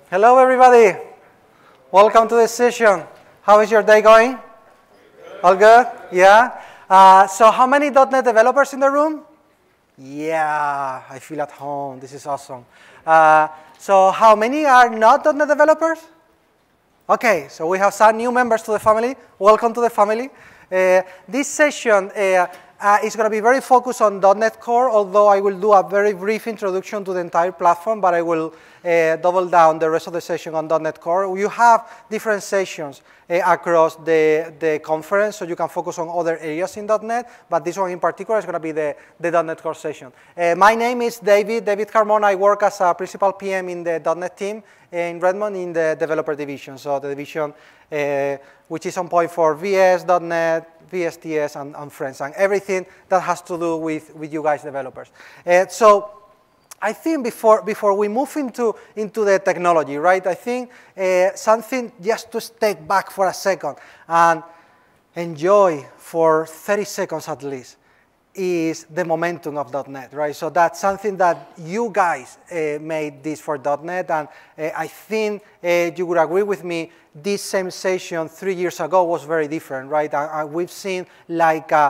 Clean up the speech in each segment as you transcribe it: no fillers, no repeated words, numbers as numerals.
Hello, everybody. Welcome to this session. How is your day going? All good? Yeah? So how many .NET developers in the room? Yeah, I feel at home. This is awesome. So how many are not .NET developers? Okay, so we have some new members to the family. Welcome to the family. This session is going to be very focused on .NET Core, although I will do a very brief introduction to the entire platform, but I will double down the rest of the session on .NET Core. You have different sessions across the conference, so you can focus on other areas in .NET, but this one in particular is going to be the .NET Core session. My name is David Carmona. I work as a principal PM in the .NET team in Redmond in the developer division, so the division which is on point for VS, .NET, VSTS, and Friends, and everything that has to do with you guys developers. So I think before we move into the technology, right, I think something just to step back for a second and enjoy for 30 seconds at least is the momentum of .NET, right? So that's something that you guys made this for .NET, and I think you would agree with me, this same session 3 years ago was very different, right? And we've seen like a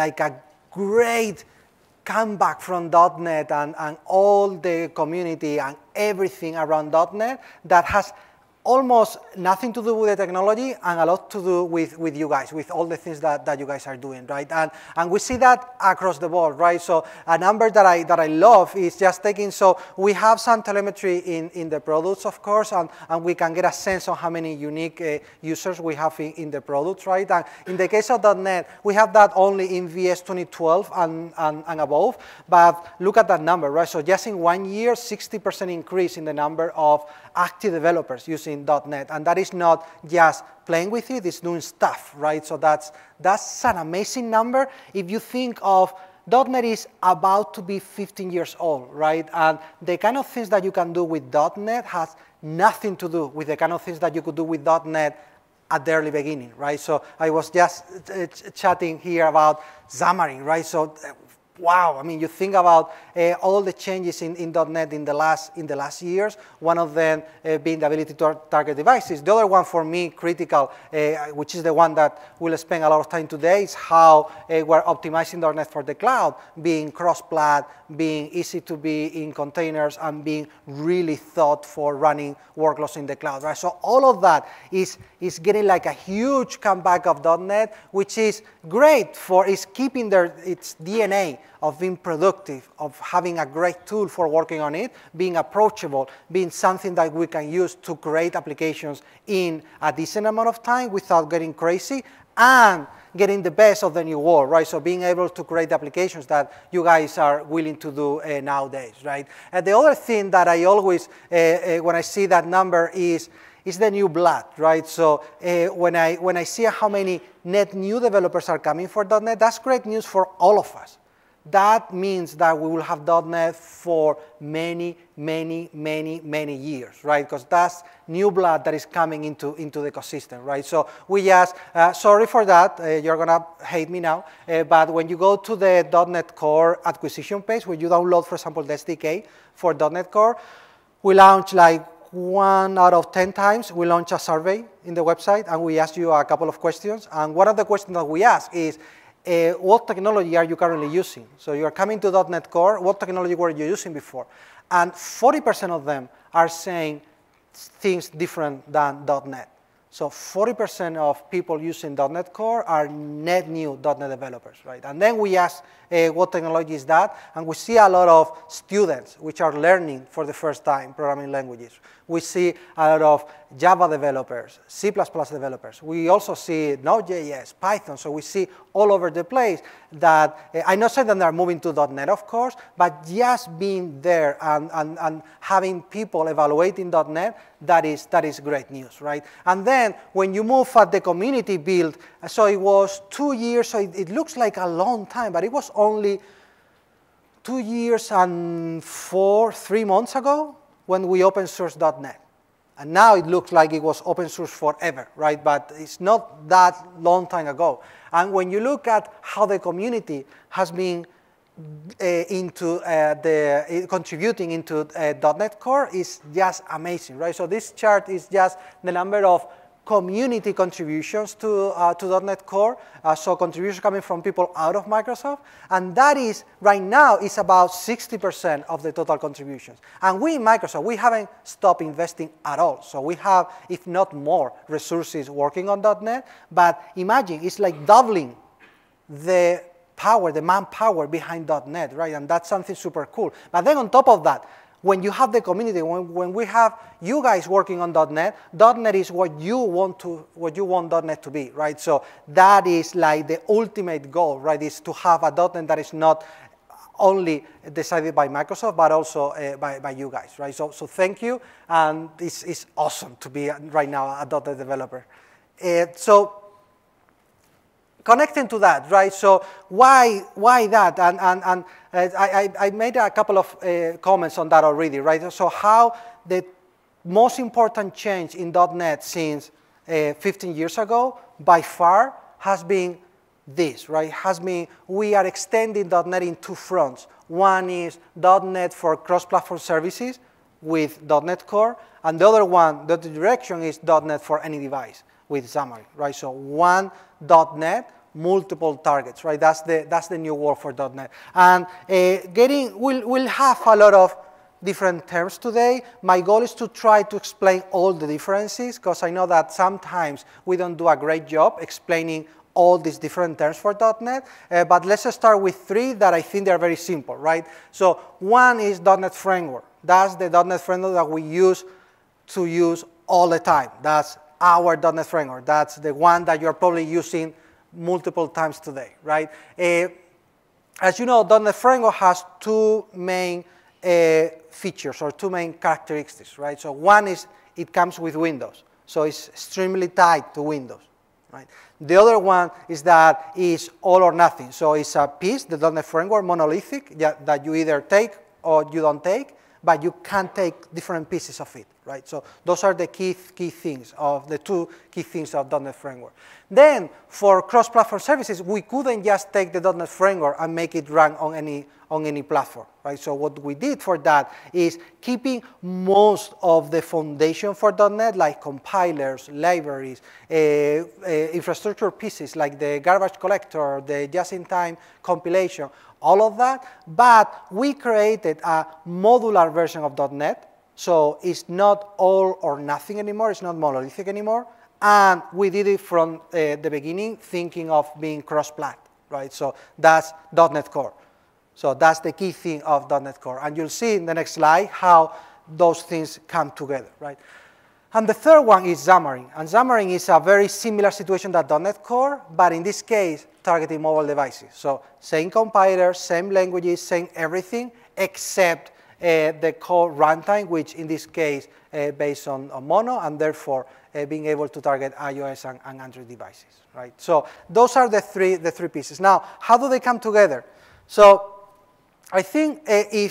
great comeback from .NET and all the community and everything around .NET that has almost nothing to do with the technology and a lot to do with you guys, with all the things that you guys are doing, right? And we see that across the board, right? So a number that I love is just taking, so we have some telemetry in the products, of course, and we can get a sense of how many unique users we have in the products, right? And in the case of .NET, we have that only in VS 2012 and above, but look at that number, right? So just in 1 year, 60% increase in the number of active developers using .NET, and that is not just playing with it, it's doing stuff, right? So that's an amazing number. If you think of .NET is about to be 15 years old, right? And the kind of things that you can do with .NET has nothing to do with the kind of things that you could do with .NET at the early beginning, right? So I was just chatting here about Xamarin, right? So wow, I mean, you think about all the changes in .NET in the last years, one of them being the ability to target devices. The other one for me, critical, which is the one that we'll spend a lot of time today, is how we're optimizing .NET for the cloud, being cross-plat, being easy to be in containers, and being really thought for running workloads in the cloud, right? So all of that is getting like a huge comeback of .NET, which is great for, is keeping its DNA of being productive, of having a great tool for working on it, being approachable, being something that we can use to create applications in a decent amount of time without getting crazy, and getting the best of the new world, right? So being able to create applications that you guys are willing to do nowadays, right? And the other thing that I always, when I see that number is the new blood, right? So when I see how many net new developers are coming for .NET, that's great news for all of us. That means that we will have .NET for many years, right? Because that's new blood that is coming into the ecosystem, right? So we just, sorry for that, you're gonna hate me now, but when you go to the .NET Core acquisition page, where you download, for example, the SDK for .NET Core, we launch like 1 out of 10 times, we launch a survey in the website, and we ask you a couple of questions. And one of the questions that we ask is, what technology are you currently using? So you're coming to .NET Core, what technology were you using before? And 40% of them are saying things different than .NET. So 40% of people using .NET Core are net new .NET developers, right? And then we ask what technology is that, and we see a lot of students which are learning for the first time programming languages. We see a lot of Java developers, C++ developers. We also see Node.js, Python, so we see all over the place that, I'm not saying that they're moving to .NET, of course, but just being there and having people evaluating .NET, that is great news, right? And then when you move at the community build, so it was 2 years, so it looks like a long time, but it was only 2 years and 3 months ago when we open sourced .NET. And now it looks like it was open source forever, right? But it's not that long time ago. And when you look at how the community has been contributing into .NET Core is just amazing, right? So this chart is just the number of community contributions to .NET Core, so contributions coming from people out of Microsoft, and that is, right now, is about 60% of the total contributions. And we in Microsoft, we haven't stopped investing at all, so we have, if not more, resources working on .NET, but imagine, it's like doubling the power, the manpower behind .NET, right? And that's something super cool. But then on top of that, when you have the community, when we have you guys working on .NET, .NET is what you want .NET to be, right? So that is like the ultimate goal, right? Is to have a .NET that is not only decided by Microsoft, but also by you guys, right? So thank you, and it's awesome to be right now a .NET developer. So connecting to that, right? So why that? And I made a couple of comments on that already, right? So how the most important change in .NET since 15 years ago, by far, has been this, right? Has been, we are extending .NET in two fronts. One is .NET for cross-platform services with .NET Core, and the other one, the direction is .NET for any device with Xamarin, right? So one .NET, multiple targets, right? That's the new word for .NET. And we'll have a lot of different terms today. My goal is to try to explain all the differences, because I know that sometimes we don't do a great job explaining all these different terms for .NET, but let's start with three that I think they're very simple, right? So one is .NET Framework. That's the .NET Framework that we use all the time. That's our .NET Framework. That's the one that you're probably using multiple times today, right? As you know, .NET Framework has two main features or two main characteristics, right? So one is it comes with Windows, so it's extremely tied to Windows, right? The other one is that it's all or nothing, so it's a piece, the .NET Framework, monolithic, that you either take or you don't take, but you can take different pieces of it, right? So those are the key things of the two key things of .NET Framework. Then for cross-platform services, we couldn't just take the .NET Framework and make it run on any platform, right? So what we did for that is keeping most of the foundation for .NET, like compilers, libraries, infrastructure pieces like the garbage collector, the just-in-time compilation, all of that, but we created a modular version of .NET, so it's not all or nothing anymore, it's not monolithic anymore, and we did it from the beginning thinking of being cross-plat, right? So that's .NET Core. So that's the key thing of .NET Core, and you'll see in the next slide how those things come together, right? And the third one is Xamarin, and Xamarin is a very similar situation to .NET Core, but in this case, targeting mobile devices. So same compiler, same languages, same everything, except the core runtime, which in this case based on Mono, and therefore being able to target iOS and Android devices, right? So those are the three pieces. Now, how do they come together? So I think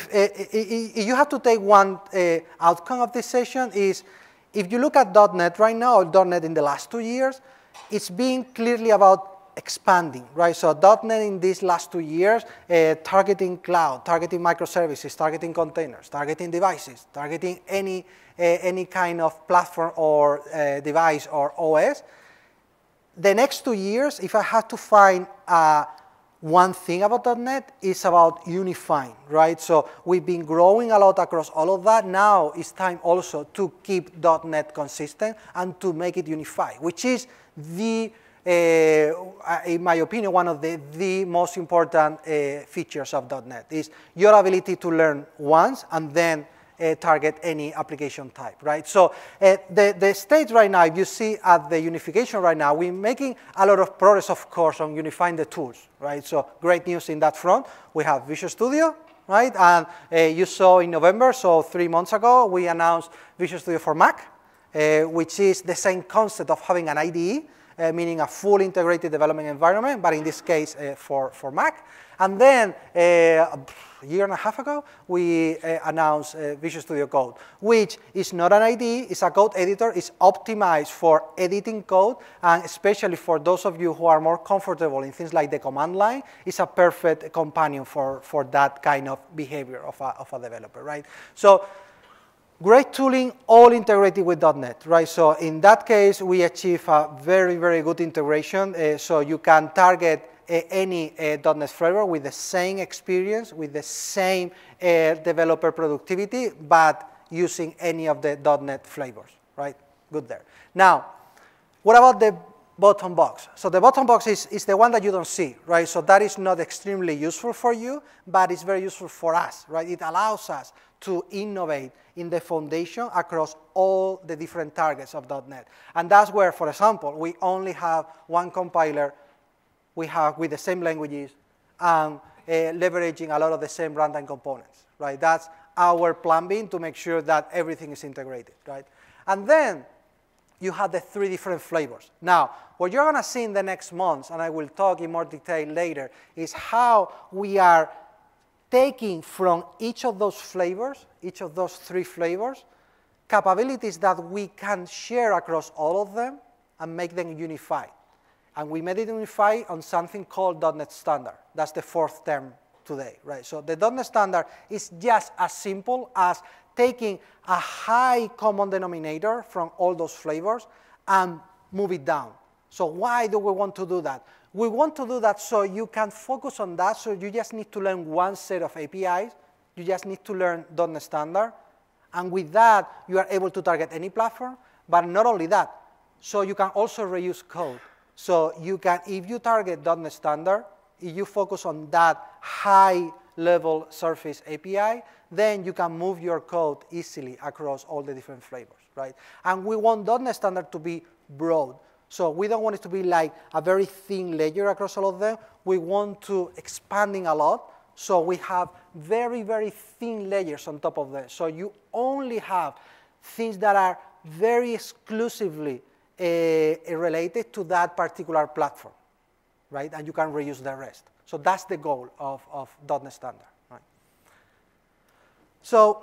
if you have to take one outcome of this session is, if you look at .NET right now, or .NET in the last 2 years, it's been clearly about expanding, right? So .NET in these last 2 years, targeting cloud, targeting microservices, targeting containers, targeting devices, targeting any kind of platform or device or OS. The next 2 years, if I had to find one thing about .NET, is about unifying, right? So we've been growing a lot across all of that. Now it's time also to keep .NET consistent and to make it unified, which is the in my opinion, one of the most important features of .NET is your ability to learn once and then target any application type, right? So the state right now, if you see at the unification right now, we're making a lot of progress, of course, on unifying the tools, right? So great news in that front. We have Visual Studio, right? And you saw in November, so 3 months ago, we announced Visual Studio for Mac, which is the same concept of having an IDE meaning a full integrated development environment, but in this case for Mac. And then a year and a half ago, we announced Visual Studio Code, which is not an IDE, it's a code editor, it's optimized for editing code, and especially for those of you who are more comfortable in things like the command line, it's a perfect companion for that kind of behavior of a developer, right? So great tooling, all integrated with .NET, right? So in that case, we achieve a very, very good integration, so you can target any .NET framework with the same experience, with the same developer productivity, but using any of the .NET flavors, right? Good there. Now, what about the bottom box? So the bottom box is the one that you don't see, right? So that is not extremely useful for you, but it's very useful for us, right? It allows us to innovate in the foundation across all the different targets of .NET. And that's where, for example, we only have one compiler we have with the same languages and leveraging a lot of the same runtime components, right? That's our plan B to make sure that everything is integrated, right? And then you have the 3 different flavors. Now, what you're going to see in the next months, and I will talk in more detail later, is how we are taking from each of those flavors, each of those 3 flavors, capabilities that we can share across all of them and make them unified. And we made it unified on something called .NET Standard. That's the 4th term today, right? So the .NET Standard is just as simple as taking a high common denominator from all those flavors and move it down. So why do we want to do that? We want to do that so you can focus on that, so you just need to learn one set of APIs. You just need to learn .NET Standard. And with that, you are able to target any platform. But not only that, so you can also reuse code. So you can, if you target .NET Standard, if you focus on that high-level surface API, then you can move your code easily across all the different flavors, right? And we want .NET Standard to be broad. So we don't want it to be like a very thin layer across all of them. We want to expanding a lot. So we have very, very thin layers on top of them. So you only have things that are very exclusively related to that particular platform, right? And you can reuse the rest. So that's the goal of .NET Standard, right? So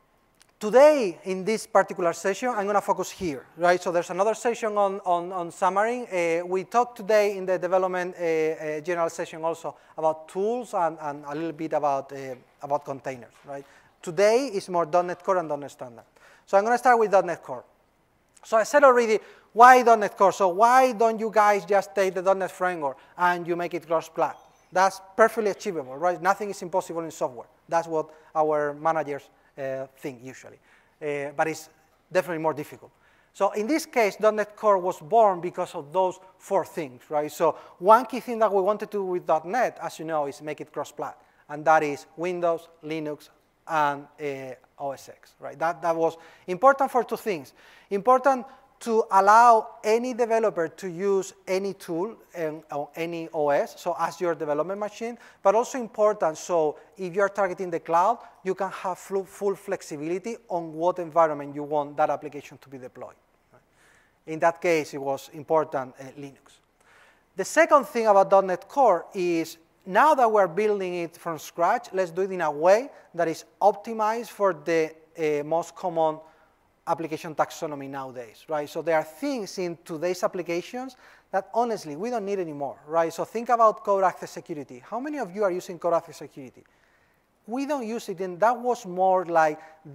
today, in this particular session, I'm going to focus here, right? So there's another session on Xamarin. We talked today in the development general session also about tools and a little bit about containers, right? Today is more .NET Core and .NET Standard. So I'm going to start with .NET Core. So I said already, why .NET Core? So why don't you guys just take the .NET Framework and you make it cross-plat? That's perfectly achievable, right? Nothing is impossible in software. That's what our managers think usually. But it's definitely more difficult. So in this case, .NET Core was born because of those 4 things, right? So one key thing that we wanted to do with .NET, as you know, is make it cross-plat. And that is Windows, Linux, and OS X, right? That was important for 2 things. Important to allow any developer to use any tool on any OS, so as your development machine, but also important so if you're targeting the cloud, you can have full flexibility on what environment you want that application to be deployed. Right? In that case, it was important Linux. The second thing about .NET Core is now that we're building it from scratch, let's do it in a way that is optimized for the most common application taxonomy nowadays, right? So there are things in today's applications that honestly we don't need anymore, right? So think about code access security. How many of you are using code access security? We don't use it, and that was more like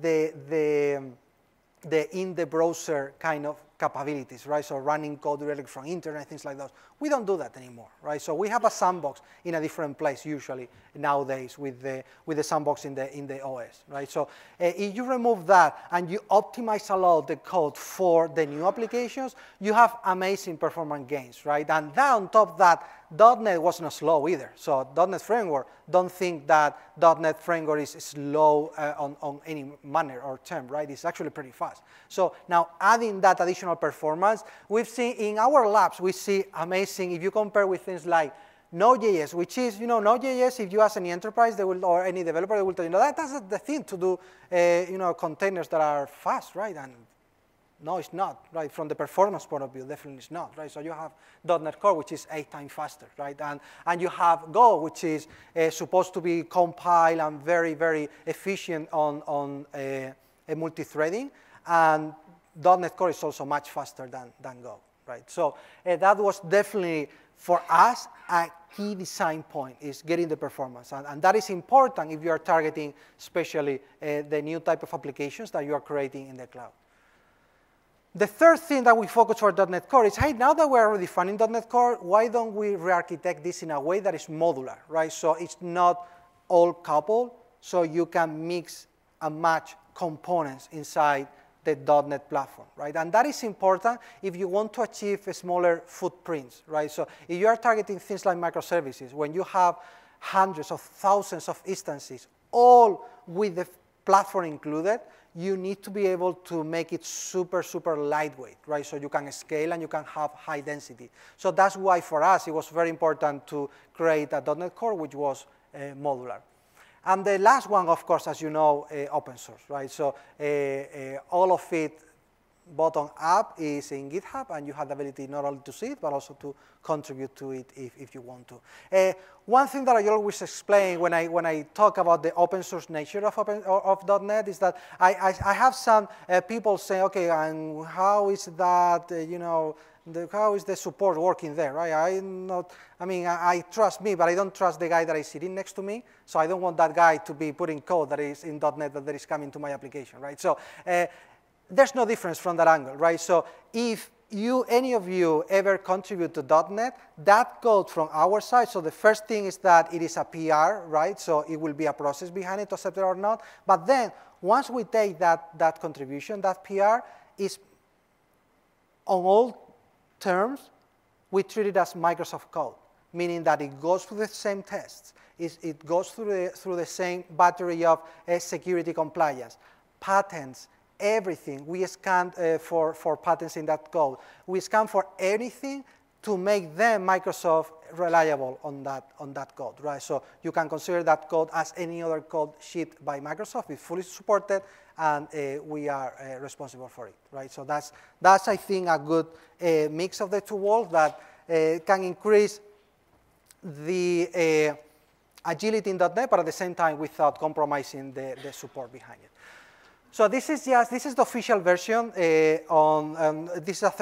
the in the browser kind of capabilities, right? So running code directly from internet, things like those. We don't do that anymore, right? So we have a sandbox in a different place usually nowadays with the sandbox in the OS, right? So if you remove that and you optimize a lot the code for the new applications, you have amazing performance gains, right? And then on top of that, .NET was not slow either. So .NET Framework, don't think that .NET Framework is slow on any manner or term, right? It's actually pretty fast. So now adding that additional performance, we've seen in our labs, we see amazing, if you compare with things like Node.js, which is, you know, Node.js, if you ask any enterprise, they will, or any developer, they will tell you, no, that's the thing to do, you know, containers that are fast, right? And No, it's not, right? From the performance point of view, definitely it's not, right? So you have .NET Core, which is 8 times faster, right? And you have Go, which is supposed to be compiled and very, very efficient on multi-threading. And .NET Core is also much faster than Go, right? So that was definitely, for us, a key design point is getting the performance. And that is important if you are targeting especially the new type of applications that you are creating in the cloud. The third thing that we focus for .NET Core is, hey, now that we're already defining .NET Core, why don't we re-architect this in a way that is modular, right? So it's not all coupled, so you can mix and match components inside the .NET platform, right? And that is important if you want to achieve smaller footprints, right? So if you are targeting things like microservices, when you have hundreds of thousands of instances, all with the platform included, you need to be able to make it super, super lightweight, right? So you can scale and you can have high density. So that's why for us, it was very important to create a .NET Core, which was modular. And the last one, of course, as you know, open source, right? So all of it, bottom up, is in GitHub, and you have the ability not only to see it, but also to contribute to it if you want to. One thing that I always explain when I talk about the open source nature of .NET is that I have some people say, okay, and how is that, you know, how is the support working there, right? I trust me, but I don't trust the guy that is sitting next to me, so I don't want that guy to be putting code that is in .NET that is coming to my application, right? So there's no difference from that angle, right? So if any of you ever contribute to .NET, that code from our side, so the first thing is that it is a PR, right? So it will be a process behind it to accept it or not. But then once we take that contribution, that PR is on all terms, we treat it as Microsoft code, meaning that it goes through the same tests. It goes through the same battery of security compliance, patents, everything. We scan for patents in that code. We scan for anything to make them Microsoft reliable on that code, right? So you can consider that code as any other code shipped by Microsoft. It's fully supported, and we are responsible for it, right? So that's I think, a good mix of the two worlds that can increase the agility in .NET, but at the same time without compromising the support behind it. So this is the official version. This is a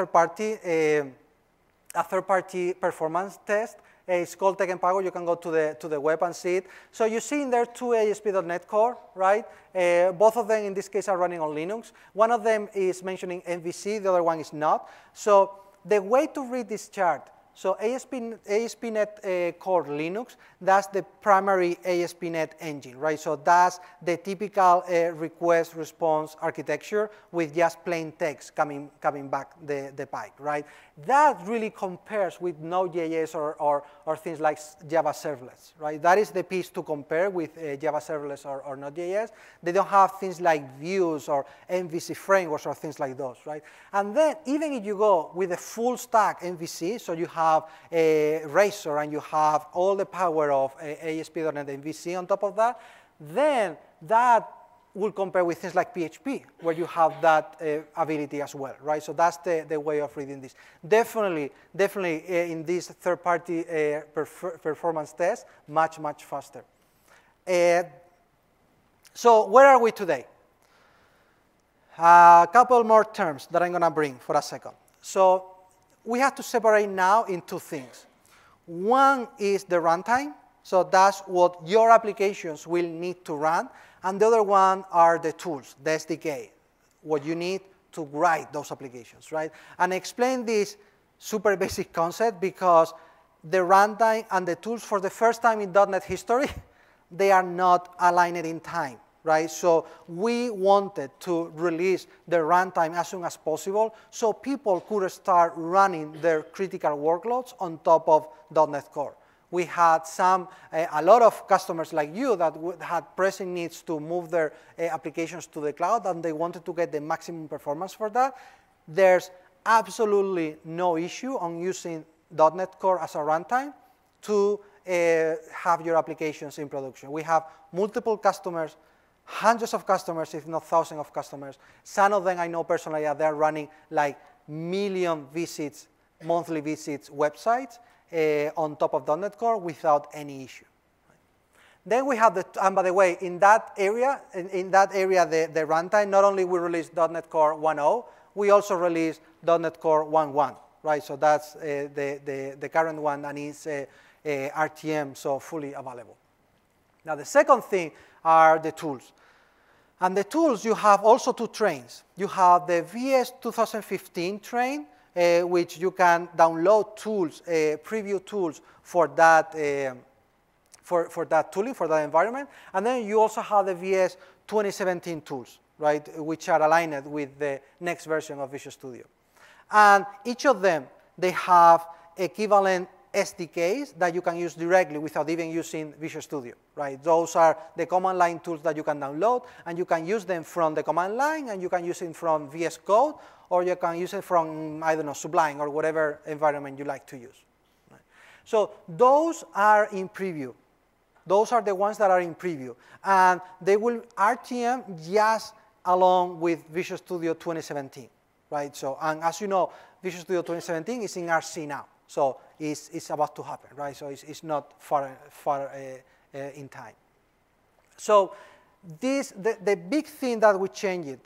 third-party performance test. It's called TechEmpower. You can go to the web and see it. So you see in there two ASP.NET Core, right? Both of them in this case are running on Linux. One of them is mentioning MVC. The other one is not. So the way to read this chart. So ASP.NET Core Linux, that's the primary ASP.NET engine, right? So that's the typical request response architecture with just plain text coming back the pipe, right? That really compares with Node.js or things like Java servlets, right? That is the piece to compare with Java servlets or Node.js. They don't have things like views or MVC frameworks or things like those, right? And then even if you go with a full stack MVC, so you have Razor and you have all the power of ASP.NET MVC on top of that, then that will compare with things like PHP, where you have that ability as well, right? So that's the way of reading this. Definitely in this third-party performance test, much faster. So where are we today? A couple more terms that I'm going to bring for a second. So we have to separate now in two things. One is the runtime. So that's what your applications will need to run. And the other one are the tools, the SDK, what you need to write those applications, right? And I explain this super basic concept because the runtime and the tools, for the first time in .NET history, they are not aligned in time, right? So we wanted to release the runtime as soon as possible so people could start running their critical workloads on top of .NET Core. We had a lot of customers like you that had pressing needs to move their applications to the cloud, and they wanted to get the maximum performance for that. There's absolutely no issue on using .NET Core as a runtime to have your applications in production. We have multiple customers hundreds of customers, if not thousands of customers. Some of them I know personally that they're running like million visits, monthly visits websites on top of .NET Core without any issue. Then we have and by the way, in that area, the runtime, not only we released .NET Core 1.0, we also released .NET Core 1.1, right? So that's the current one, and it's RTM, so fully available. Now the second thing are the tools. And the tools, you have also two trains. You have the VS 2015 train, which you can download tools, preview tools for that, for that tooling, for that environment. And then you also have the VS 2017 tools, right, which are aligned with the next version of Visual Studio. And each of them, they have equivalent SDKs that you can use directly without even using Visual Studio, right? Those are the command line tools that you can download, and you can use them from the command line, and you can use it from VS Code, or you can use it from, I don't know, Sublime, or whatever environment you like to use. Right? So those are in preview. Those are the ones that are in preview. And they will RTM just along with Visual Studio 2017, right? So, and as you know, Visual Studio 2017 is in RC now. So it's about to happen, right? So it's not far in time. So the big thing that we changed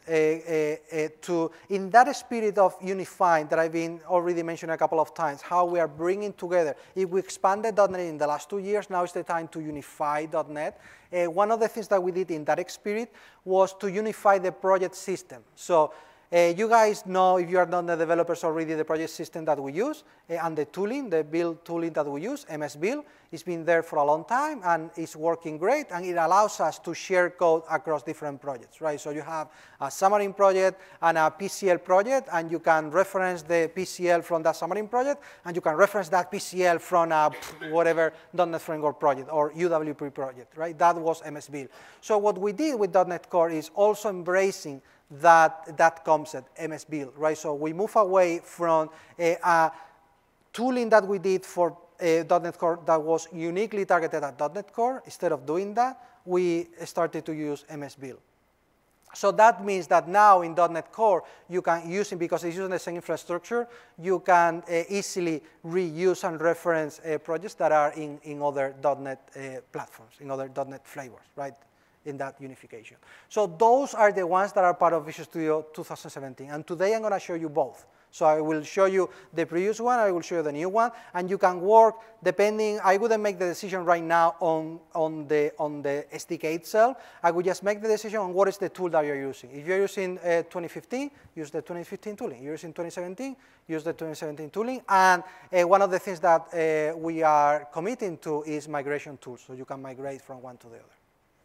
to, in that spirit of unifying that I've been already mentioned a couple of times, how we are bringing together, if we expanded .NET in the last 2 years, now is the time to unify .NET. One of the things that we did in that spirit was to unify the project system. So you guys know, if you are .NET developers already, the project system that we use and the tooling, the build tooling that we use, MS Build, it's been there for a long time and it's working great, and it allows us to share code across different projects, right? So you have a Xamarin project and a PCL project, and you can reference the PCL from that Xamarin project, and you can reference that PCL from a whatever .NET Framework project or UWP project, right? That was MS Build. So what we did with .NET Core is also embracing that concept, MS Build, right? So we move away from a tooling that we did for .NET Core that was uniquely targeted at .NET Core. Instead of doing that, we started to use MS Build. So that means that now in .NET Core, you can use it, because it's using the same infrastructure, you can easily reuse and reference projects that are in other .NET platforms, in other .NET flavors, right? In that unification. So those are the ones that are part of Visual Studio 2017. And today I'm going to show you both. So I will show you the previous one, I will show you the new one, and you can work depending. I wouldn't make the decision right now on the SDK itself. I would just make the decision on what is the tool that you're using. If you're using 2015, use the 2015 tooling. If you're using 2017, use the 2017 tooling. And one of the things that we are committing to is migration tools, so you can migrate from one to the other.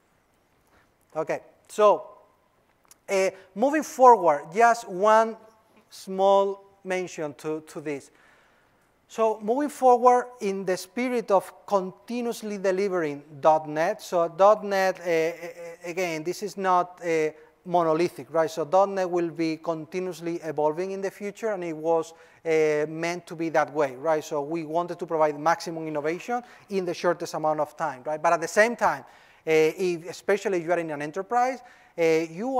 Okay, so moving forward, just one small mention to this. So moving forward in the spirit of continuously delivering .NET, so .NET, again, this is not monolithic, right? So .NET will be continuously evolving in the future, and it was meant to be that way, right? So we wanted to provide maximum innovation in the shortest amount of time, right? But at the same time, especially if you are in an enterprise, you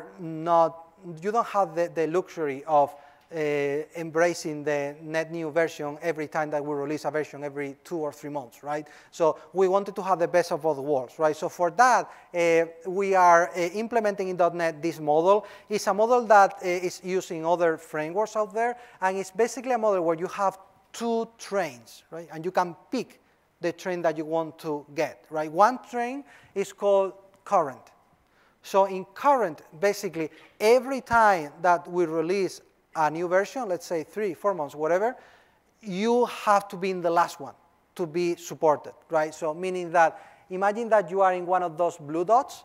don't have the luxury of embracing the net new version every time that we release a version every 2 or 3 months, right? So we wanted to have the best of both worlds, right? So for that, we are implementing in .NET this model. It's a model that is using other frameworks out there, and it's basically a model where you have 2 trains, right? And you can pick the train that you want to get, right? One train is called current. So in current, basically, every time that we release a new version, let's say 3, 4 months, whatever, you have to be in the last one to be supported, right? So meaning that, imagine that you are in one of those blue dots.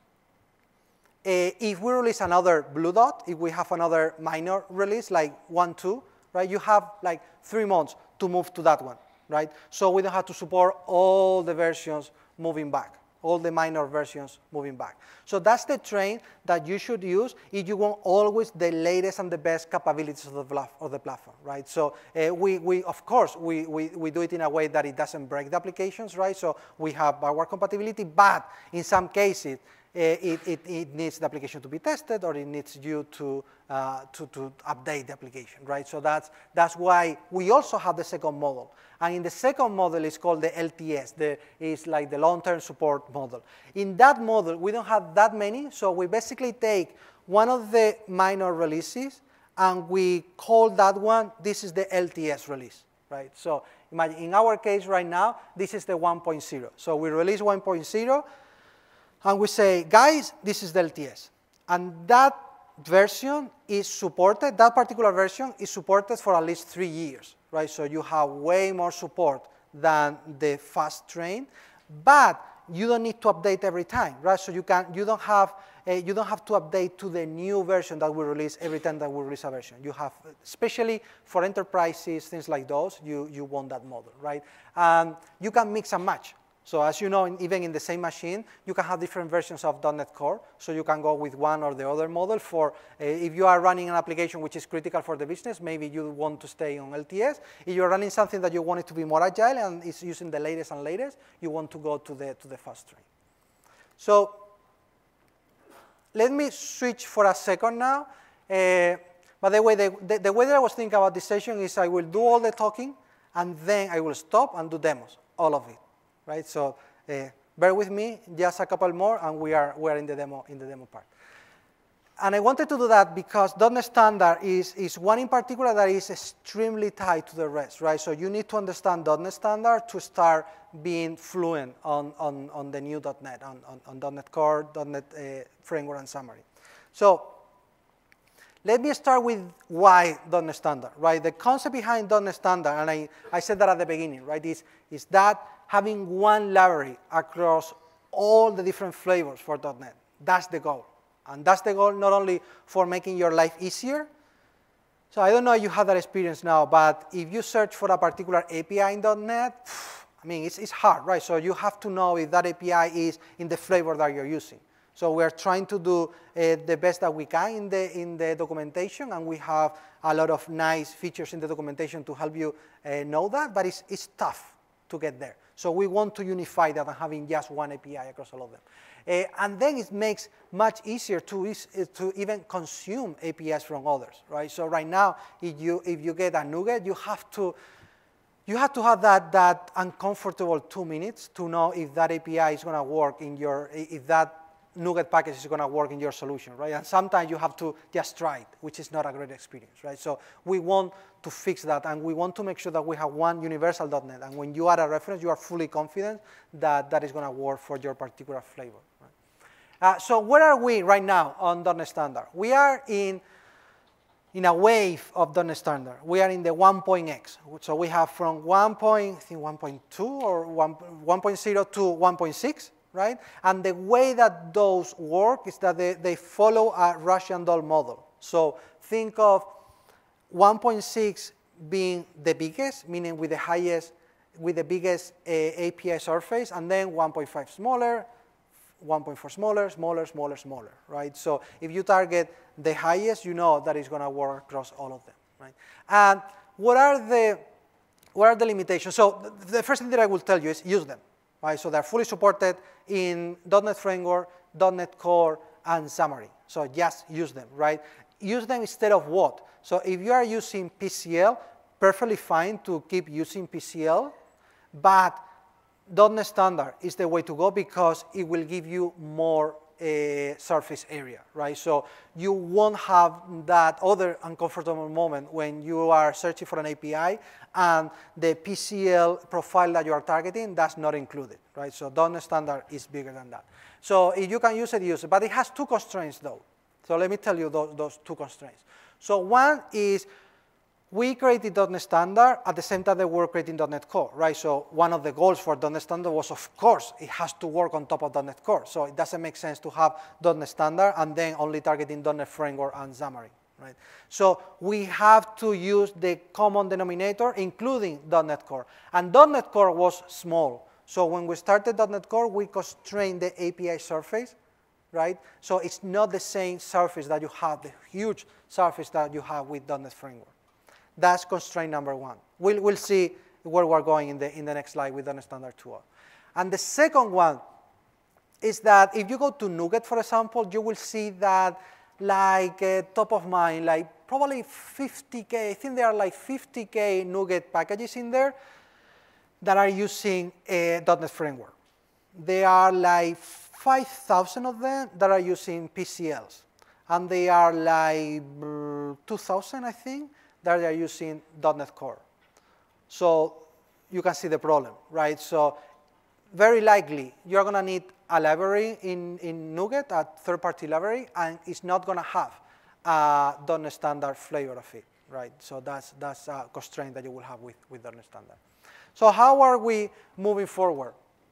If we release another blue dot, if we have another minor release, like 1, 2, right, you have like 3 months to move to that one, right? So we don't have to support all the versions moving back, all the minor versions moving back. So that's the train that you should use if you want always the latest and the best capabilities of the platform, right? So of course, we do it in a way that it doesn't break the applications, right? So we have backward compatibility, but in some cases, it needs the application to be tested, or it needs you to update the application, right? So that's why we also have the second model. And in the second model, it's called the LTS. It's like the long-term support model. In that model, we don't have that many, so we basically take one of the minor releases, and we call that one, this is the LTS release, right? So imagine, in our case right now, this is the 1.0. So we release 1.0, and we say, guys, this is the LTS. And that version is supported, that particular version is supported for at least 3 years, right? So you have way more support than the fast train, but you don't need to update every time, right? So you don't have to update to the new version that we release every time that we release a version. You have, especially for enterprises, things like those, you want that model, right? You can mix and match. So as you know, even in the same machine, you can have different versions of .NET Core. So you can go with one or the other model for, if you are running an application which is critical for the business, maybe you want to stay on LTS. If you're running something that you want it to be more agile and is using the latest and latest, you want to go to the fast train. So let me switch for a second now. By the way, the way that I was thinking about this session is I will do all the talking, and then I will stop and do demos, all of it. Right, so bear with me, just a couple more, and we are in the demo part. And I wanted to do that because .NET Standard is one in particular that is extremely tied to the rest, right? So you need to understand .NET Standard to start being fluent on the new .NET, on .NET Core, .NET Framework, and Xamarin. So let me start with why .NET Standard, right? The concept behind .NET Standard, and I said that at the beginning, right, is that having one library across all the different flavors for .NET. That's the goal. And that's the goal not only for making your life easier. So I don't know if you have that experience now, but if you search for a particular API in .NET, I mean, it's hard, right? So you have to know if that API is in the flavor that you're using. So we're trying to do the best that we can in the documentation, and we have a lot of nice features in the documentation to help you know that, but it's tough to get there. So we want to unify that and having just one API across all of them. And then it makes much easier to even consume APIs from others, right? So right now, if you get a NuGet, you have to have that uncomfortable 2 minutes to know if that API is going to work if that NuGet package is going to work in your solution, right? And sometimes you have to just try it, which is not a great experience, right? So we want to fix that, and we want to make sure that we have one universal .NET, and when you add a reference, you are fully confident that that is going to work for your particular flavor, right? So where are we right now on .NET Standard? We are in a wave of .NET Standard. We are in the 1.x. So we have from 1.2 or 1.0 to 1.6. Right? And the way that those work is that they follow a Russian doll model. So think of 1.6 being the biggest, meaning with the biggest API surface, and then 1.5 smaller, 1.4 smaller, smaller, smaller, smaller, right? So if you target the highest, you know that it's going to work across all of them, right? And what are the limitations? So the first thing that I will tell you is use them. Right, so they're fully supported in .NET Framework, .NET Core, and Xamarin. So just use them, right? Use them instead of what? So if you are using PCL, perfectly fine to keep using PCL, but .NET Standard is the way to go because it will give you more surface area, right? So you won't have that other uncomfortable moment when you are searching for an API and the PCL profile that you are targeting, that's not included, right? So .NET Standard is bigger than that. So if you can use it, use it. But it has two constraints, though. So let me tell you those two constraints. So one is we created .NET Standard at the same time that we were creating .NET Core, right? So one of the goals for .NET Standard was, of course, it has to work on top of .NET Core. So it doesn't make sense to have .NET Standard and then only targeting .NET Framework and Xamarin, right? So we have to use the common denominator, including .NET Core. And .NET Core was small. So when we started .NET Core, we constrained the API surface, right? So it's not the same surface that you have, the huge surface that you have with .NET Framework. That's constraint number one. We'll see where we're going in the next slide with .NET Standard 2.0. And the second one is that if you go to NuGet, for example, you will see that like top of mind, like probably 50K, I think there are like 50K NuGet packages in there that are using a .NET Framework. There are like 5,000 of them that are using PCLs. And they are like 2,000, I think, that are using .NET Core. So you can see the problem, right? So very likely, you're going to need a library in NuGet, a third-party library, and it's not going to have a .NET Standard flavor of it, right? So that's a constraint that you will have with .NET Standard. So how are we moving forward?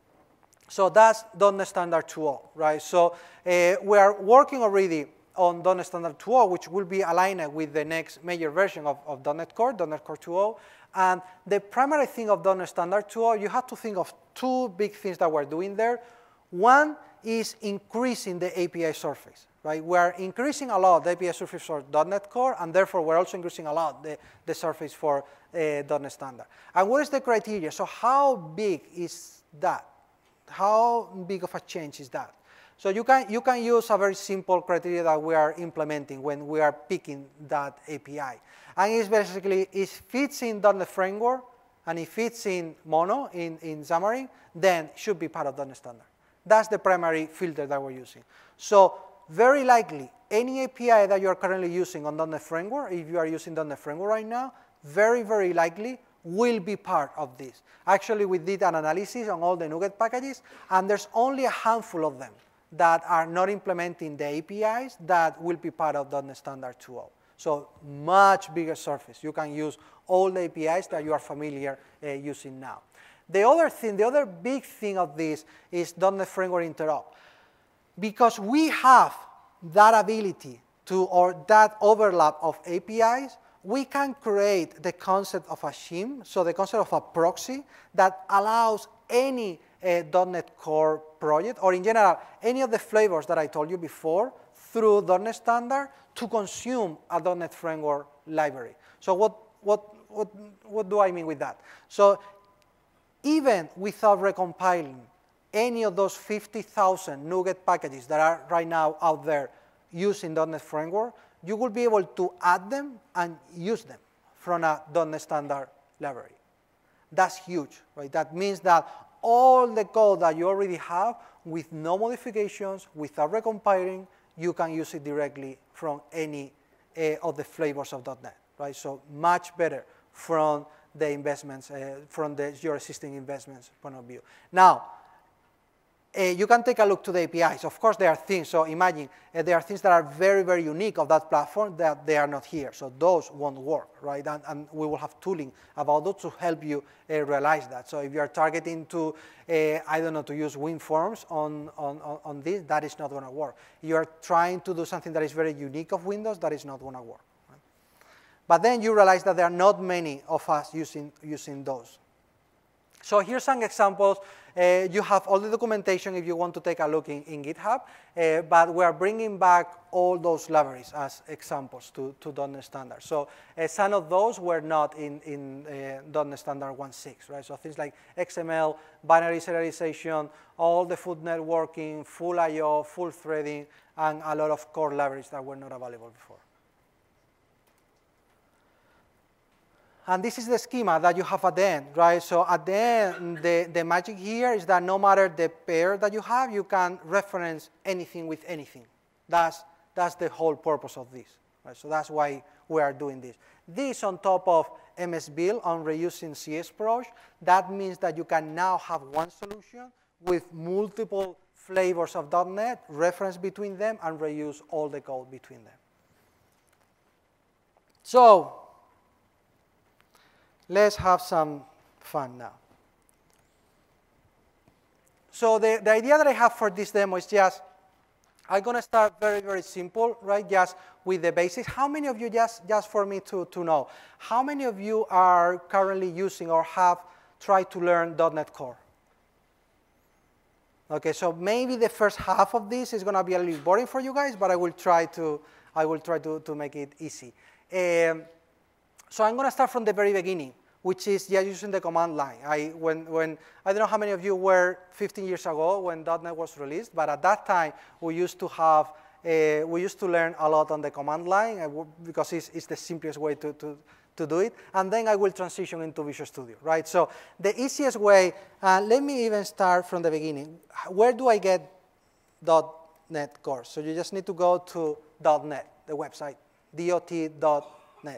So that's .NET Standard 2.0, right? So we are working already on .NET Standard 2.0, which will be aligned with the next major version of .NET Core 2.0. And the primary thing of .NET Standard 2.0, you have to think of two big things that we're doing there. One is increasing the API surface, right? We're increasing a lot the API surface for .NET Core, and therefore we're also increasing a lot the surface for .NET Standard. And what is the criteria? So how big is that? How big of a change is that? So you can use a very simple criteria that we are implementing when we are picking that API. And it's basically, if it's in .NET Framework, and if it's in Mono, in Xamarin, then it should be part of .NET Standard. That's the primary filter that we're using. So very likely, any API that you're currently using on .NET Framework, if you are using .NET Framework right now, very, very likely will be part of this. Actually, we did an analysis on all the NuGet packages, and there's only a handful of them that are not implementing the APIs that will be part of .NET Standard 2.0. So much bigger surface. You can use all the APIs that you are familiar using now. The other big thing of this is .NET Framework Interop. Because we have that ability to, or that overlap of APIs, we can create the concept of a shim, so the concept of a proxy that allows any .NET Core project, or in general, any of the flavors that I told you before, through .NET Standard to consume a .NET Framework library. So what do I mean with that? So even without recompiling any of those 50,000 NuGet packages that are right now out there using .NET Framework, you will be able to add them and use them from a .NET Standard library. That's huge, right? That means that all the code that you already have, with no modifications, without recompiling, you can use it directly from any of the flavors of .NET, right? So much better from the investments, from your existing investments point of view. Now, you can take a look to the APIs. Of course, there are things, so imagine, there are things that are very, very unique of that platform that they are not here. So those won't work, right? And we will have tooling about those to help you realize that. So if you are targeting to, I don't know, to use WinForms on this, that is not going to work. You are trying to do something that is very unique of Windows, that is not going to work. Right? But then you realize that there are not many of us using those. So here's some examples. You have all the documentation if you want to take a look in GitHub, but we are bringing back all those libraries as examples to .NET Standard. So some of those were not in .NET Standard 1.6, right? So things like XML, binary serialization, all the full networking, full I/O, full threading, and a lot of core libraries that were not available before. And this is the schema that you have at the end, right? So at the end, the magic here is that no matter the pair that you have, you can reference anything with anything. That's the whole purpose of this, right? So that's why we are doing this. This on top of MS-Build on reusing CSProc, that means that you can now have one solution with multiple flavors of .NET, reference between them, and reuse all the code between them. So let's have some fun now. So the idea that I have for this demo is just, I'm going to start very, very simple, right? Just with the basics. How many of you, just for me to know, how many of you are currently using or have tried to learn .NET Core? Okay, so maybe the first half of this is going to be a little boring for you guys, but I will try to make it easy. So I'm going to start from the very beginning. which is just using the command line. I don't know how many of you were 15 years ago when .NET was released, but at that time we used to have we used to learn a lot on the command line because it's the simplest way to do it. And then I will transition into Visual Studio, right? So the easiest way, let me even start from the beginning. Where do I get .NET Core? So you just need to go to .NET, the website, dot.net.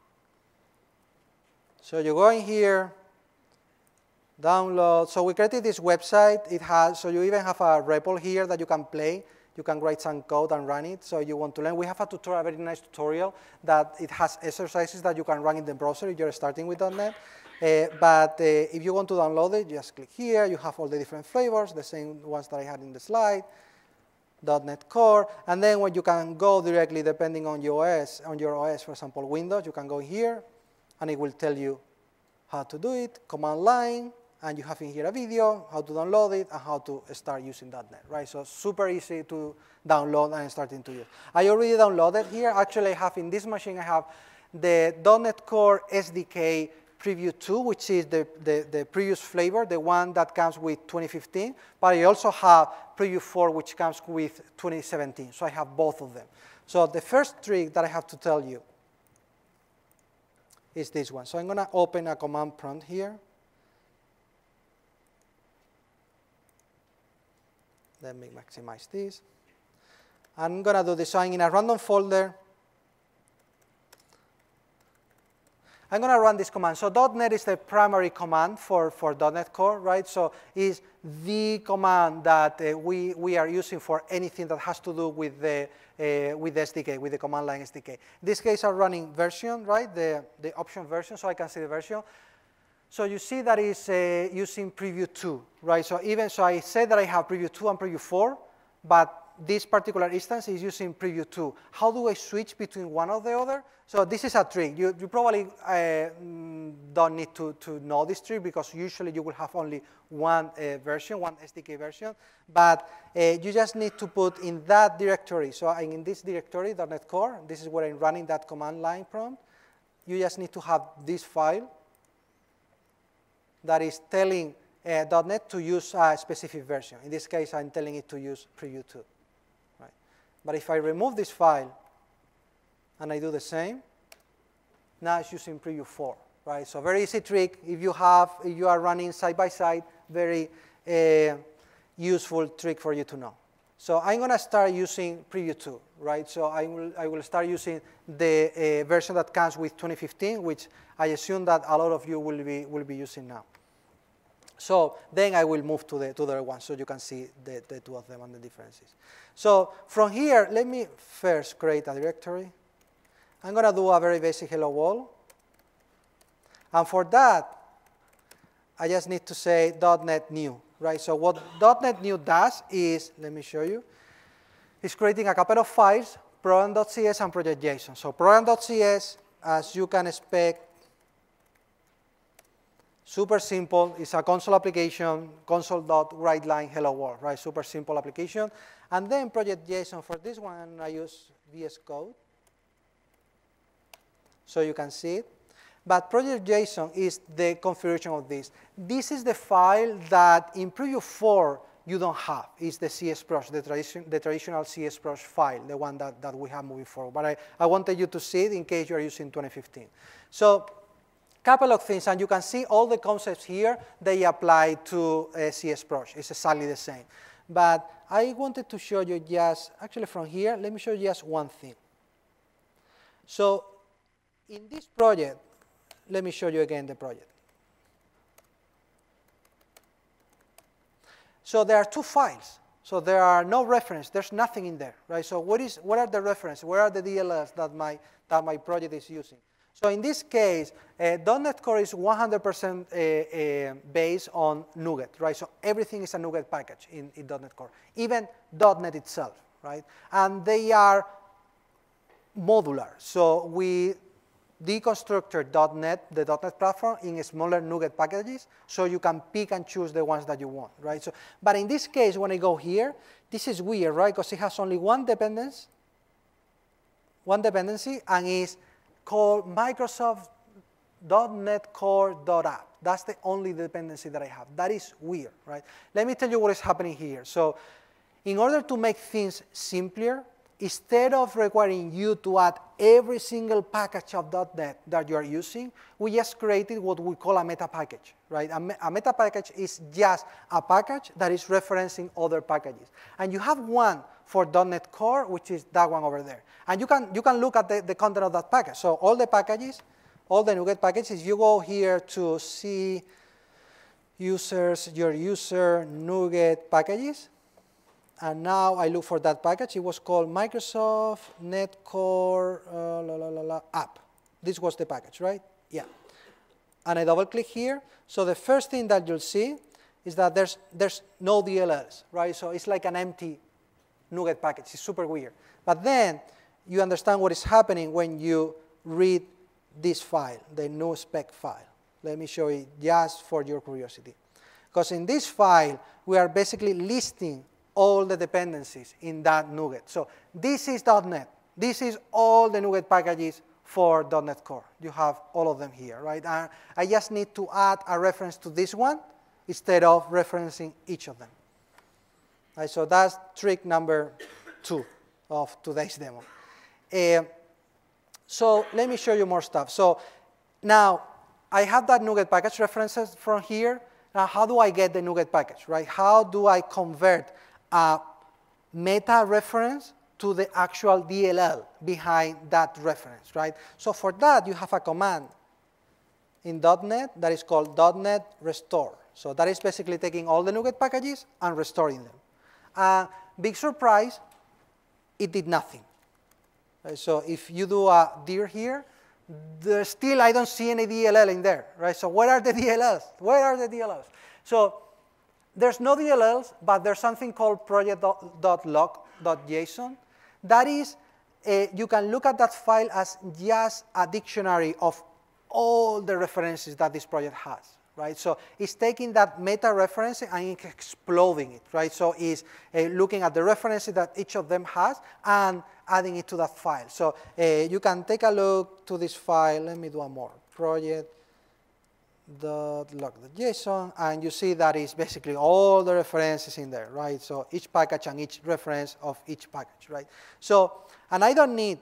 So you go in here, download. So we created this website. It has, so you even have a REPL here that you can play. You can write some code and run it. So you want to learn. We have a tutorial, a very nice tutorial that it has exercises that you can run in the browser if you're starting with .NET. But if you want to download it, just click here. You have all the different flavors, the same ones that I had in the slide. .NET Core, and then when you can go directly, depending on your OS, for example, Windows, you can go here, and it will tell you how to do it, command line, and you have in here a video, how to download it, and how to start using .NET, right? So super easy to download and starting to use. I already downloaded here. Actually, I have in this machine, I have the .NET Core SDK Preview 2, which is the previous flavor, the one that comes with 2015, but I also have Preview 4, which comes with 2017. So I have both of them. So the first trick that I have to tell you is this one. So I'm going to open a command prompt here. Let me maximize this. I'm going to do this. So I'm in a random folder. I'm going to run this command. So .NET is the primary command for .NET Core, right? So it's the command that we are using for anything that has to do with the SDK, with the command line SDK. In this case, I'm running version, right? The option version, so I can see the version. So you see that it's using Preview 2, right? So I said that I have Preview 2 and Preview 4, but this particular instance is using Preview 2. How do I switch between one or the other? So this is a trick. You probably don't need to know this trick because usually you will have only one version, one SDK version. But you just need to put in that directory. So in this directory, .NET Core, this is where I'm running that command line prompt. You just need to have this file that is telling .NET to use a specific version. In this case, I'm telling it to use Preview 2. But if I remove this file and I do the same, now it's using Preview 4, right? So very easy trick. If you are running side by side, very useful trick for you to know. So I'm going to start using Preview 2, right? So I will start using the version that comes with 2015, which I assume that a lot of you will be using now. So then I will move to the other one so you can see the two of them and the differences. So from here, let me first create a directory. I'm going to do a very basic hello world. And for that, I just need to say .NET new, right? So what .NET new does is, let me show you, is creating a couple of files, program.cs and project.json. So program.cs, as you can expect, super simple. It's a console application, console.writeline hello world, right? Super simple application. And then project.json for this one, I use VS Code. So you can see it. But project.json is the configuration of this. This is the file that in Preview 4 you don't have. It's the CSprosh, the traditional CSprosh file, the one that we have moving forward. But I wanted you to see it in case you are using 2015. So couple of things, and you can see all the concepts here, they apply to CSprosh. It's exactly the same. But I wanted to show you just, actually from here, let me show you just one thing. So in this project, let me show you again the project. So there are two files. So there are no reference. There's nothing in there, right? So what are the references? Where are the DLLs that my project is using? So in this case, .NET Core is 100% based on NuGet, right? So everything is a NuGet package in .NET Core, even .NET itself, right? And they are modular. So we deconstructed .NET, the .NET platform, in smaller NuGet packages, so you can pick and choose the ones that you want, right? So, but in this case, when I go here, this is weird, right? Because it has only one dependency, and is called Microsoft .NET Core.app. That's the only dependency that I have. That is weird, right? Let me tell you what is happening here. So in order to make things simpler, instead of requiring you to add every single package of .NET that you are using, we just created what we call a meta package, right? A meta package is just a package that is referencing other packages. And you have one for .NET Core, which is that one over there. And you can look at the content of that package. So all the packages, all the NuGet packages, you go here to see users, your user NuGet packages. And now I look for that package. It was called Microsoft .NET Core app. This was the package, right? Yeah. And I double click here. So the first thing that you'll see is that there's no DLLs, right? So it's like an empty NuGet package. It's super weird. But then you understand what is happening when you read this file, the NuSpec file. Let me show you just for your curiosity. Because in this file, we are basically listing all the dependencies in that NuGet. So this is .NET. This is all the NuGet packages for .NET Core. You have all of them here, right? And I just need to add a reference to this one instead of referencing each of them. Right, so that's trick number 2 of today's demo. So let me show you more stuff. So now I have that NuGet package references from here. Now how do I get the NuGet package, right? How do I convert a meta reference to the actual DLL behind that reference, right? So for that, you have a command in .NET that is called .NET restore. So that is basically taking all the NuGet packages and restoring them. Big surprise, it did nothing. Right? So if you do a dir here, still I don't see any DLL in there, right? So where are the DLLs? Where are the DLLs? So there's no DLLs, but there's something called project.log.json. That is, you can look at that file as just a dictionary of all the references that this project has, right? So it's taking that meta reference and it's exploding it, right? So it's looking at the references that each of them has and adding it to that file. So you can take a look to this file. Let me do a more project.log.json, and you see that is basically all the references in there, right? So each package and each reference of each package, right? So, and I don't need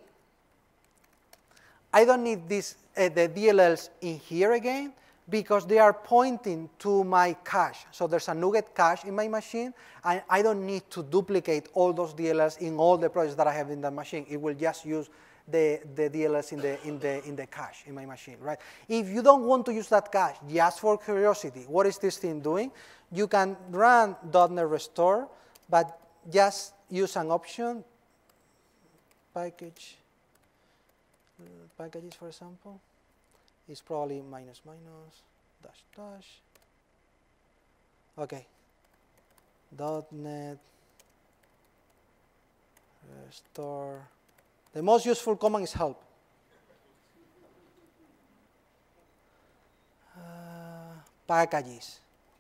this, the DLLs in here again, because they are pointing to my cache. So there's a NuGet cache in my machine, and I don't need to duplicate all those DLLs in all the projects that I have in the machine. It will just use the DLLs in the cache in my machine, right? If you don't want to use that cache, just for curiosity, what is this thing doing? You can run .NET restore, but just use an option, packages, for example. It's probably --, --. Okay. .NET restore. The most useful command is help. Packages.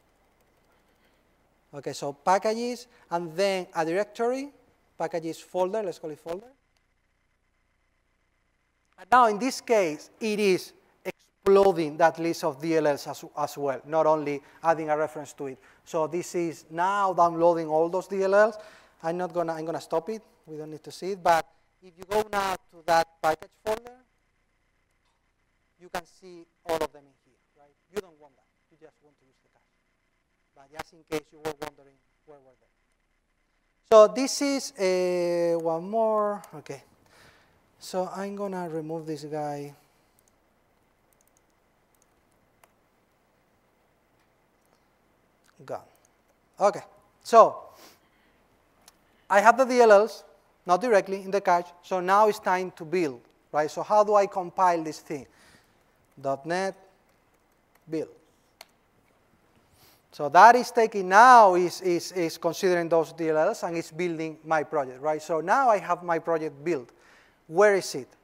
Okay, so packages, and then a directory, packages folder, let's call it folder. And now in this case, it is exploding that list of DLLs as well, not only adding a reference to it. So this is now downloading all those DLLs. I'm gonna stop it. We don't need to see it, but if you go now to that package folder, you can see all of them in here, right? You don't want that. You just want to use the cache. But just in case you were wondering where were they. So this is one more. Okay. So I'm going to remove this guy. Gone. Okay. So I have the DLLs. Not directly in the cache, so now it's time to build, right? So how do I compile this thing? .NET build. So that is taking now is considering those DLLs and it's building my project, right? So now I have my project built. Where is it?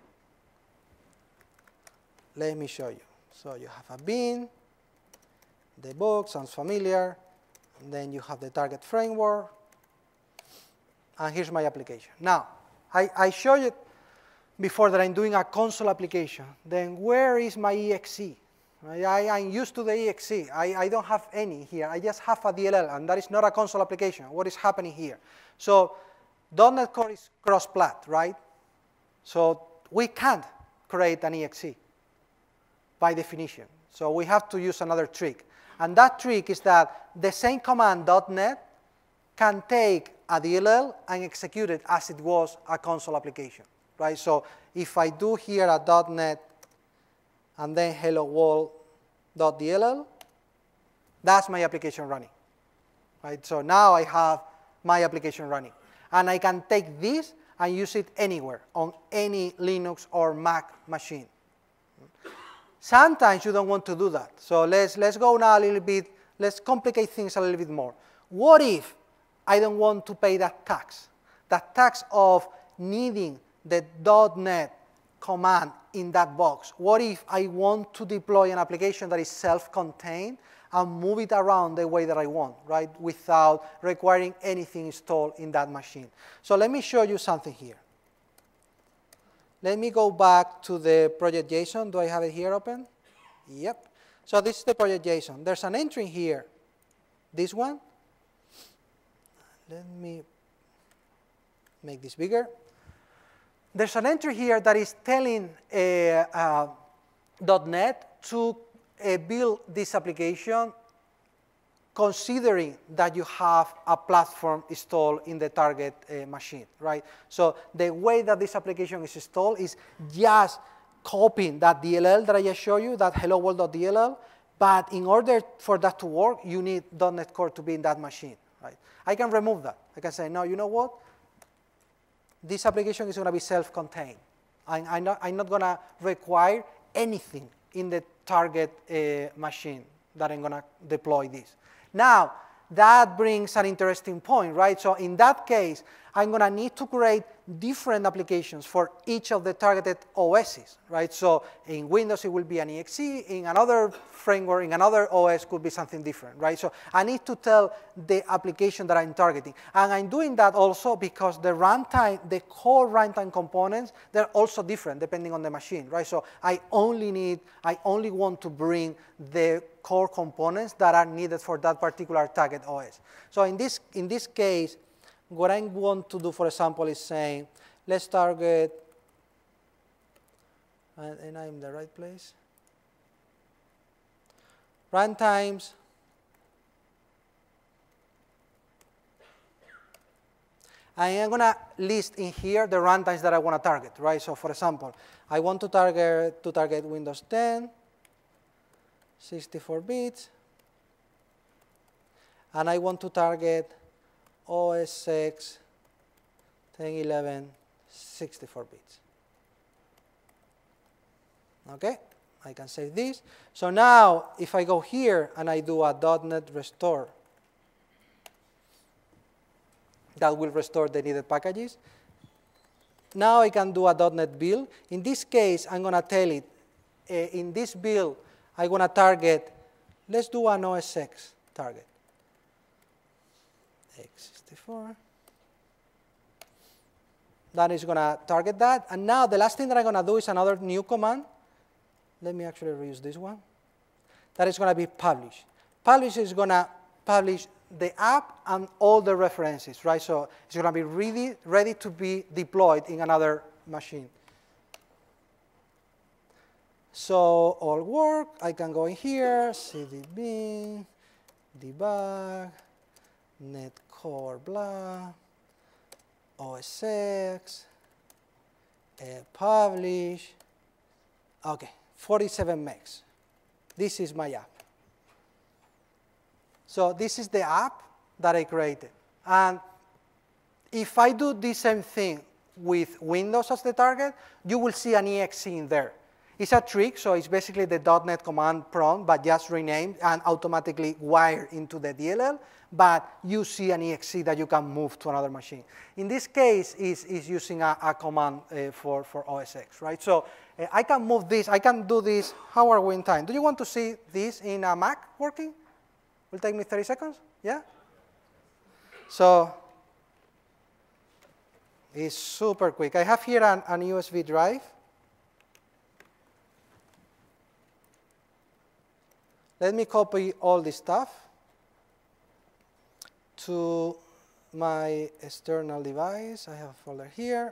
Let me show you. So you have a bin, the book sounds familiar, and then you have the target framework. And here's my application. Now, I showed you before that I'm doing a console application. Then where is my exe? I'm used to the exe. I don't have any here. I just have a DLL, and that is not a console application. What is happening here? So .NET Core is cross-plat, right? So we can't create an exe by definition. So we have to use another trick. And that trick is that the same command .NET can take a DLL and execute it as it was a console application, right? So if I do here a .NET and then hello world.dll, that's my application running, right? So now I have my application running. And I can take this and use it anywhere on any Linux or Mac machine. Sometimes you don't want to do that. So let's go now a little bit, let's complicate things a little bit more. What if I don't want to pay that tax of needing the .NET command in that box? What if I want to deploy an application that is self-contained and move it around the way that I want, right, without requiring anything installed in that machine? So let me show you something here. Let me go back to the project JSON. Do I have it here open? Yep. So this is the project JSON. There's an entry here, this one. Let me make this bigger. There's an entry here that is telling .NET to build this application considering that you have a platform installed in the target machine, right? So the way that this application is installed is just copying that DLL that I just showed you, that hello world.dll, but in order for that to work, you need .NET Core to be in that machine, right? I can remove that. I can say, no, you know what? This application is going to be self-contained. I'm not going to require anything in the target machine that I'm going to deploy this. Now, that brings an interesting point, right? So in that case, I'm going to need to create different applications for each of the targeted OSs, right? So in Windows, it will be an exe. In another framework, in another OS, could be something different, right? So I need to tell the application that I'm targeting. And I'm doing that also because the runtime, the core runtime components, they're also different depending on the machine, right? So I only want to bring the core components that are needed for that particular target OS. So in this case, what I want to do, for example, is saying, let's target, and I'm in the right place, runtimes, and I'm going to list in here the runtimes that I want to target, right? So for example, I want to target Windows 10, 64 bits, and I want to target OS X 1011 64 bits. Okay, I can save this. So now, if I go here and I do a .NET restore, that will restore the needed packages. Now I can do a .NET build. In this case, I'm going to tell it, in this build, I'm going to target, let's do an OS X target. X64. That is going to target that. And now the last thing that I'm going to do is another new command. Let me actually reuse this one. That is going to be publish. Publish is going to publish the app and all the references, right? So it's going to be ready to be deployed in another machine. So all work, I can go in here, cdb, debug, netcore blah, OS X, publish. Okay, 47 megs. This is my app. So this is the app that I created. And if I do the same thing with Windows as the target, you will see an exe in there. It's a trick, so it's basically the .NET command prompt, but just renamed and automatically wired into the DLL, but you see an exe that you can move to another machine. In this case, is using a command for OS X, right? So I can move this, I can do this. How are we in time? Do you want to see this in a Mac working? Will take me 30 seconds, yeah? So it's super quick. I have here an USB drive. let me copy all this stuff to my external device. I have a folder here.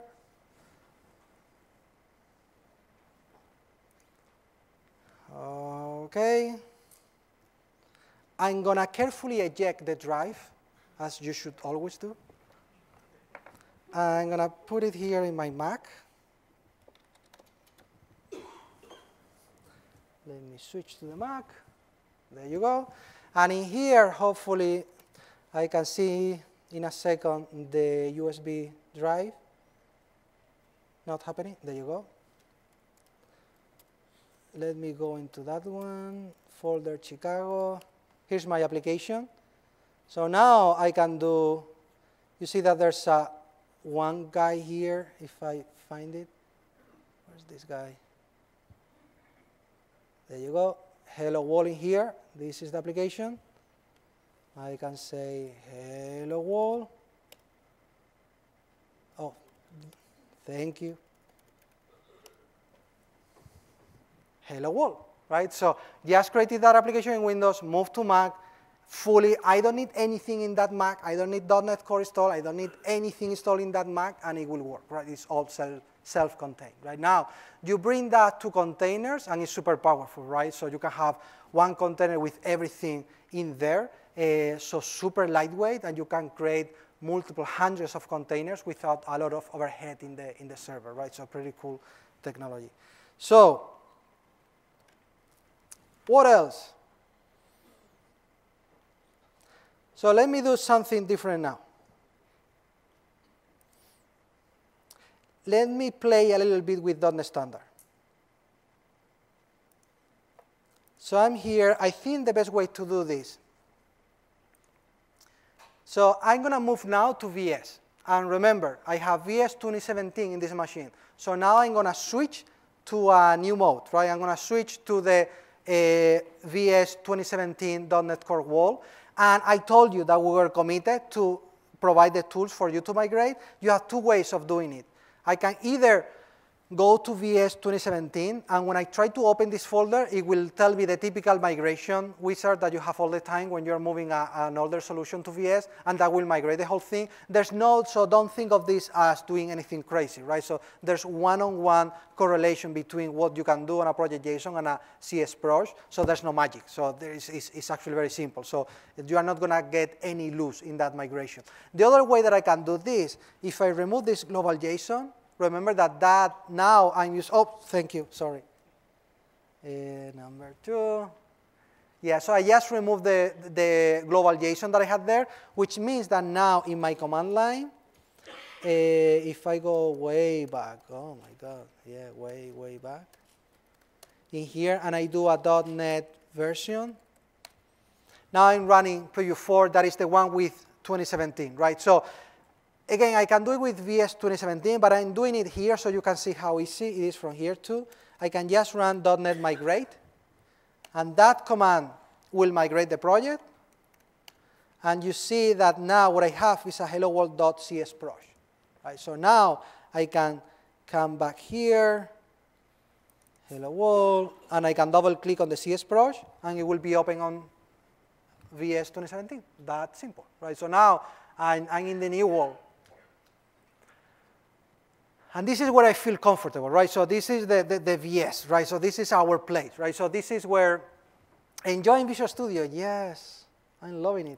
Okay. I'm going to carefully eject the drive, as you should always do. I'm going to put it here in my Mac. Let me switch to the Mac. There you go. And in here, hopefully, I can see in a second the USB drive. Not happening. There you go. Let me go into that one, folder Chicago. Here's my application. So now I can do, you see that there's one guy here, if I find it. Where's this guy? There you go. Hello World in here. This is the application. I can say hello world. Oh, thank you. Hello world, right? So just created that application in Windows, moved to Mac, fully. I don't need anything in that Mac. I don't need .NET Core installed. I don't need anything installed in that Mac, and it will work, right? It's all self-contained. Right now, you bring that to containers, and it's super powerful, right? So you can have one container with everything in there, so super lightweight, and you can create multiple hundreds of containers without a lot of overhead in the server, right? So pretty cool technology. So what else? So let me do something different now. Let me play a little bit with .NET Standard. So I'm here. I think the best way to do this. So I'm going to move now to VS. And remember, I have VS 2017 in this machine. So now I'm going to switch to a new mode, right? I'm going to switch to the VS 2017 .NET Core wall. And I told you that we were committed to provide the tools for you to migrate. You have two ways of doing it. I can either go to VS 2017, and when I try to open this folder, it will tell me the typical migration wizard that you have all the time when you're moving an older solution to VS, and that will migrate the whole thing. There's no, so don't think of this as doing anything crazy, right? So there's one-on-one correlation between what you can do on a project JSON and a CSProc, so there's no magic. So it's actually very simple. So you are not going to get any loss in that migration. The other way that I can do this, if I remove this global JSON, remember that now I'm using, oh, thank you, sorry. Number 2. Yeah, so I just removed the global JSON that I had there, which means that now in my command line, if I go way back, oh my God, yeah, way back, in here, and I do a .NET version, now I'm running Preview 4, that is the one with 2017, right? So again, I can do it with VS 2017, but I'm doing it here so you can see how easy it is from here too. I can just run .NET migrate, and that command will migrate the project. And you see that now what I have is a hello world.csproc. Right? So now I can come back here, hello world, and I can double click on the CSproc, and it will be open on VS 2017. That simple, right? So now I'm in the new world. And this is where I feel comfortable, right? So this is the VS, right? So this is our place, right? So this is where, enjoying Visual Studio, yes, I'm loving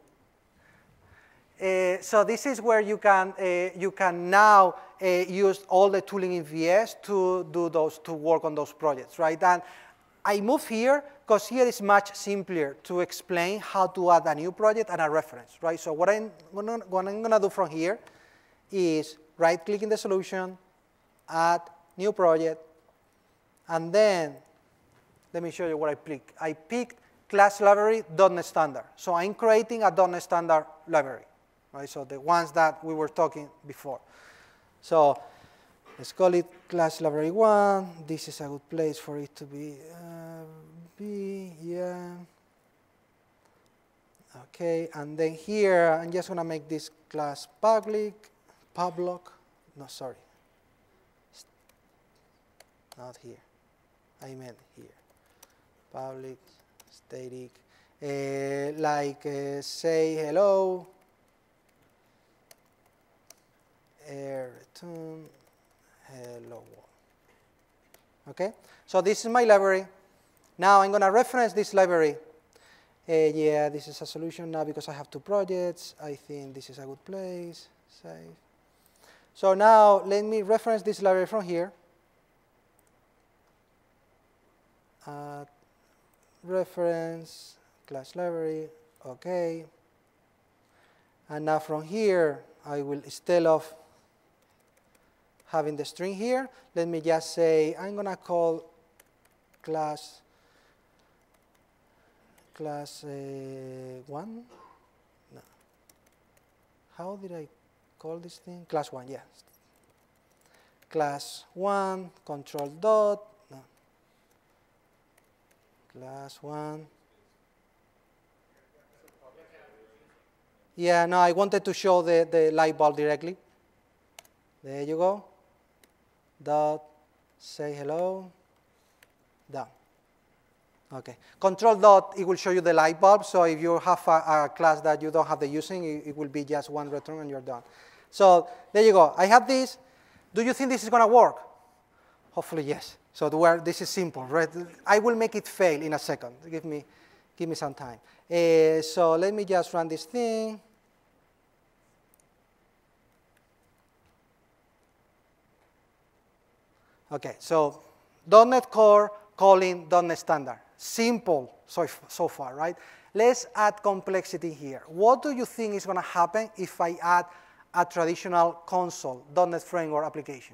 it. So this is where you can now use all the tooling in VS to work on those projects, right? And I move here because here is much simpler to explain how to add a new project and a reference, right? So what I'm going to do from here is right-click in the solution, add new project, and then let me show you what I picked. I picked class library .NET Standard. So I'm creating a .NET Standard library, right? So the ones that we were talking before. So let's call it class library 1. This is a good place for it to be. Yeah. Okay, and then here I'm just going to make this class public. No, sorry. Not here. I meant here. Public static, like say hello, return hello world. Okay, so this is my library. Now I'm going to reference this library. Yeah, this is a solution now because I have 2 projects. I think this is a good place. Save. So now let me reference this library from here. Reference, class library, OK. And now from here, I will, instead of having the string here, let me just say, I'm going to call class 1. No. How did I call this thing? Class 1, yes. Class 1, control dot, no. Class 1. Yeah, no, I wanted to show the light bulb directly. There you go. Dot, say hello, done. Okay. Control dot, it will show you the light bulb. So if you have a class that you don't have the using, it will be just one return and you're done. So there you go. I have this. Do you think this is going to work? Hopefully, yes. So this is simple, right? I will make it fail in a second. Give me some time. So let me just run this thing. Okay, so .NET Core calling .NET Standard. Simple so far, right? Let's add complexity here. What do you think is going to happen if I add a traditional console .NET Framework application?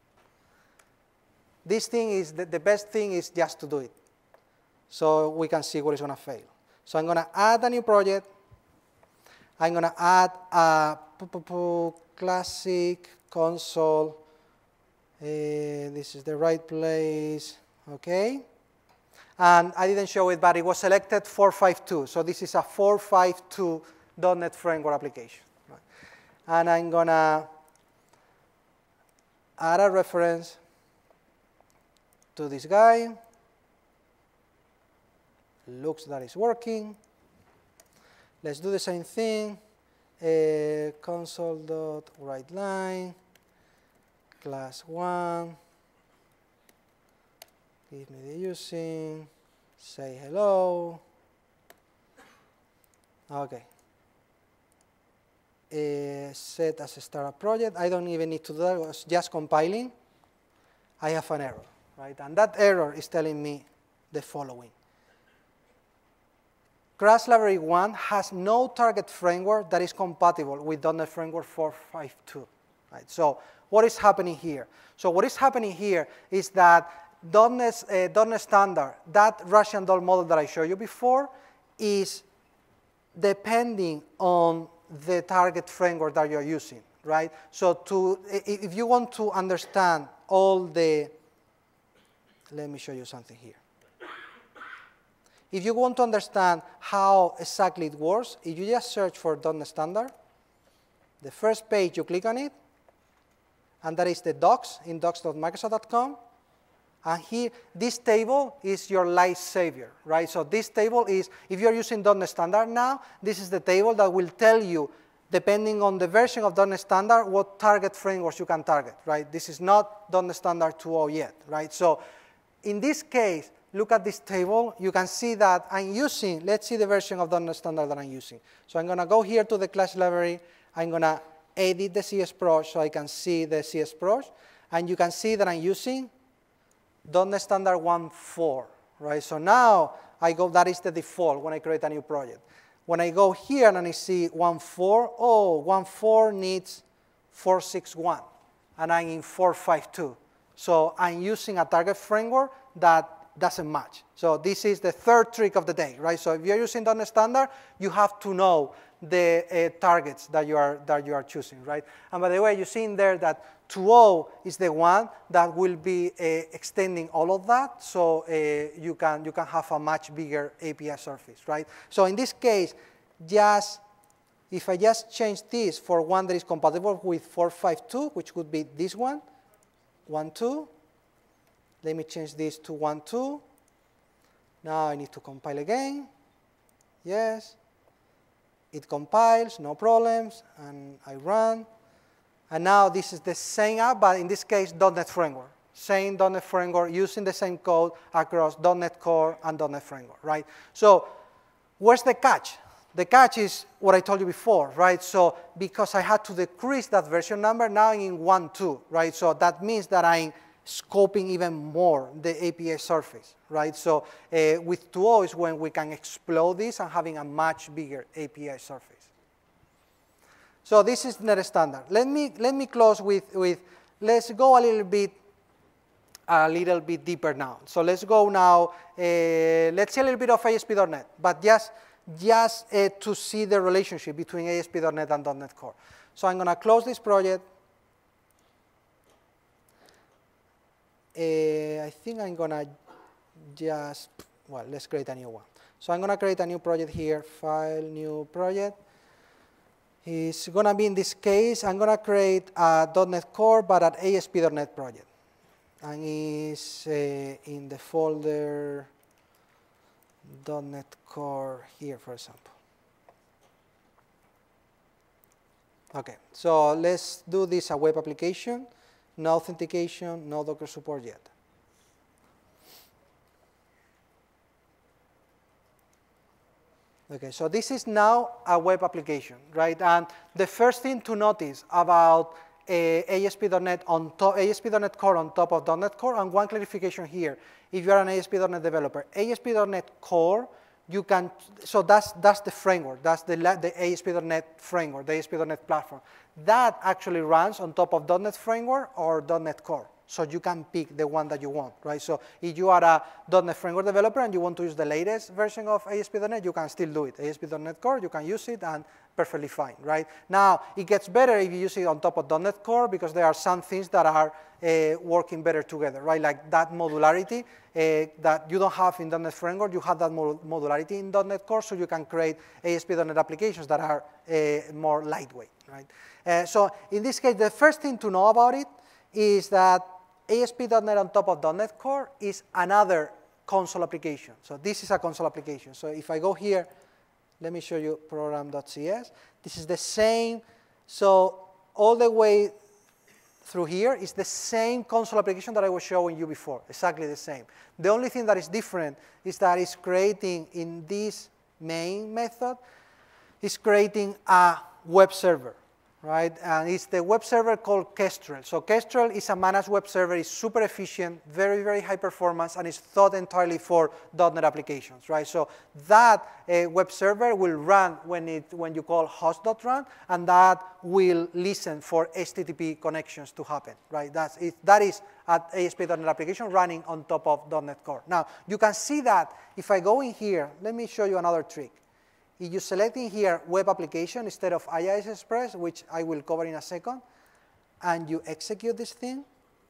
This thing is, the best thing is just to do it. So we can see what is going to fail. So I'm going to add a new project. I'm going to add a classic console. This is the right place, okay? And I didn't show it, but it was selected 452. So this is a 452 .NET Framework application. Right? And I'm going to add a reference to this guy. Looks that it's working. Let's do the same thing. Console.writeLine. Class 1, give me the using, say hello. Okay. Set as a startup project. I don't even need to do that. It was just compiling. I have an error, right? And that error is telling me the following. Crash Library 1 has no target framework that is compatible with .NET Framework 452. Right? So what is happening here? So what is happening here is that .NET Standard, that Russian doll model that I showed you before, is depending on the target framework that you're using, right? So if you want to understand all the, let me show you something here. If you want to understand how exactly it works, if you just search for .NET Standard, the first page you click on it, and that is the docs in docs.microsoft.com. And here, this table is your lifesaver, right? So this table is, if you're using .NET Standard now, this is the table that will tell you, depending on the version of .NET Standard, what target frameworks you can target, right? This is not .NET Standard 2.0 yet, right? So in this case, look at this table. You can see that I'm using, let's see the version of .NET Standard that I'm using. So I'm going to go here to the class library. I'm going to edit the CSProc so I can see the CSProc. And you can see that I'm using .NET Standard 1.4, right? So now I go, that is the default when I create a new project. When I go here and I see 1.4, oh, 1.4 needs 4.6.1, and I'm in 4.5.2. So I'm using a target framework that doesn't match. So this is the third trick of the day, right? So if you're using .NET Standard, you have to know the targets that you are choosing, right? And by the way, you see in there that 2.0 is the one that will be extending all of that, so you can have a much bigger API surface, right? So in this case, if I just change this for one that is compatible with 4.5.2, which would be this one, 1.2. Let me change this to 1.2. Now I need to compile again. Yes. It compiles, no problems, and I run. And now this is the same app, but in this case, .NET Framework. Same .NET Framework, using the same code across .NET Core and .NET Framework, right? So where's the catch? The catch is what I told you before, right? So because I had to decrease that version number, now I'm in 1.2, right? So that means that I'm scoping even more the API surface, right? So with 2.0 is when we can explode this and having a much bigger API surface. So this is .NET Standard. Let me close with let's go a little bit deeper now. So let's go now. Let's see a little bit of ASP.NET, but just to see the relationship between ASP.NET and .NET Core. So I'm going to close this project. I think I'm going to just, well, let's create a new one. So I'm going to create a new project here, File, New Project. It's going to be, in this case, I'm going to create a .NET Core, but an ASP.NET project. And it's in the folder .NET Core here, for example. Okay, so let's do this a web application. No authentication, no Docker support yet. Okay, so this is now a web application, right? And the first thing to notice about ASP.NET on top, ASP.NET Core on top of .NET Core, and one clarification here: if you are an ASP.NET developer, ASP.NET Core, you can. So that's the framework. That's the ASP.NET framework, the ASP.NET platform. That actually runs on top of .NET Framework or .NET Core. So you can pick the one that you want, right? So if you are a .NET Framework developer and you want to use the latest version of ASP.NET, you can still do it. ASP.NET Core, you can use it and perfectly fine, right? Now, it gets better if you use it on top of .NET Core because there are some things that are working better together, right? Like that modularity that you don't have in .NET Framework, you have that modularity in .NET Core, so you can create ASP.NET applications that are more lightweight, right? So in this case, the first thing to know about it is that ASP.NET on top of .NET Core is another console application. So this is a console application. So if I go here, let me show you program.cs. This is the same. So all the way through here is the same console application that I was showing you before, exactly the same. The only thing that is different is that it's creating in this main method, it's creating a web server. Right? And it's the web server called Kestrel. So Kestrel is a managed web server. It's super efficient, very, very high performance, and it's thought entirely for .NET applications, right? So that web server will run when you call host.run, and that will listen for HTTP connections to happen, right? That is an ASP.NET application running on top of .NET Core. Now, you can see that if I go in here, let me show you another trick. If you select in here web application instead of IIS Express, which I will cover in a second, and you execute this thing,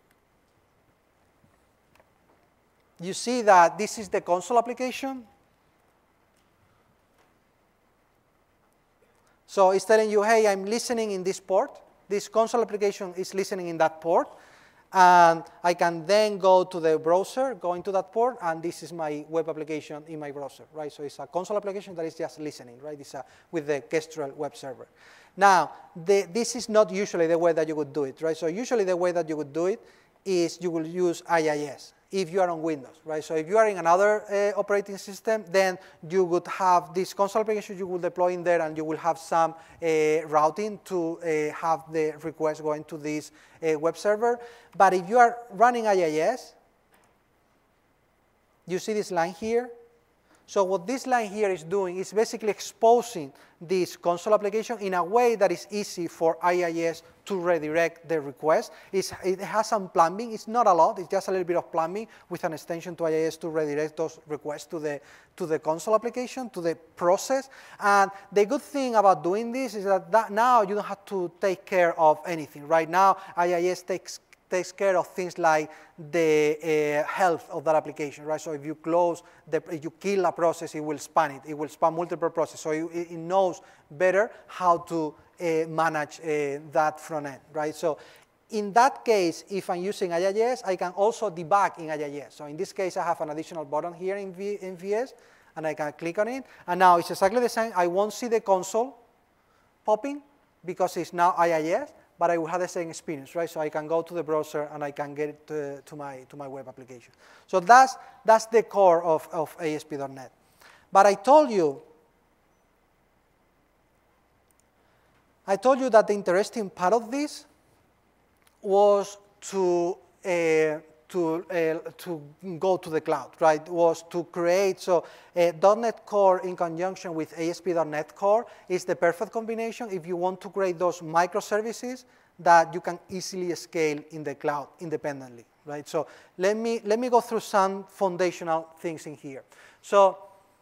you see that this is the console application. So it's telling you, hey, I'm listening in this port. This console application is listening in that port. And I can then go to the browser, go into that port, and this is my web application in my browser, right? So it's a console application that is just listening, right? It's with the Kestrel web server. Now, this is not usually the way that you would do it, right? So usually the way that you would do it is you will use IIS if you are on Windows, right? So if you are in another operating system, then you would have this console application you will deploy in there, and you will have some routing to have the request going to this web server. But if you are running IIS, you see this line here? So what this line here is doing is basically exposing this console application in a way that is easy for IIS to redirect the request. It has some plumbing. It's not a lot. It's just a little bit of plumbing with an extension to IIS to redirect those requests to the console application, to the process. And the good thing about doing this is that now you don't have to take care of anything. Right now, IIS takes care of things like the health of that application, right? So if you if you kill a process, it will span it. It will span multiple processes. So it knows better how to manage that front end, right? So in that case, if I'm using IIS, I can also debug in IIS. So in this case, I have an additional button here in VS, and I can click on it. And now it's exactly the same. I won't see the console popping because it's now IIS, but I will have the same experience, right? So I can go to the browser and I can get it to my web application. So that's the core of ASP.NET. But I told you that the interesting part of this was to go to the cloud, right? Was to create, so .NET Core in conjunction with ASP.NET Core is the perfect combination if you want to create those microservices that you can easily scale in the cloud independently, right? So let me go through some foundational things in here. So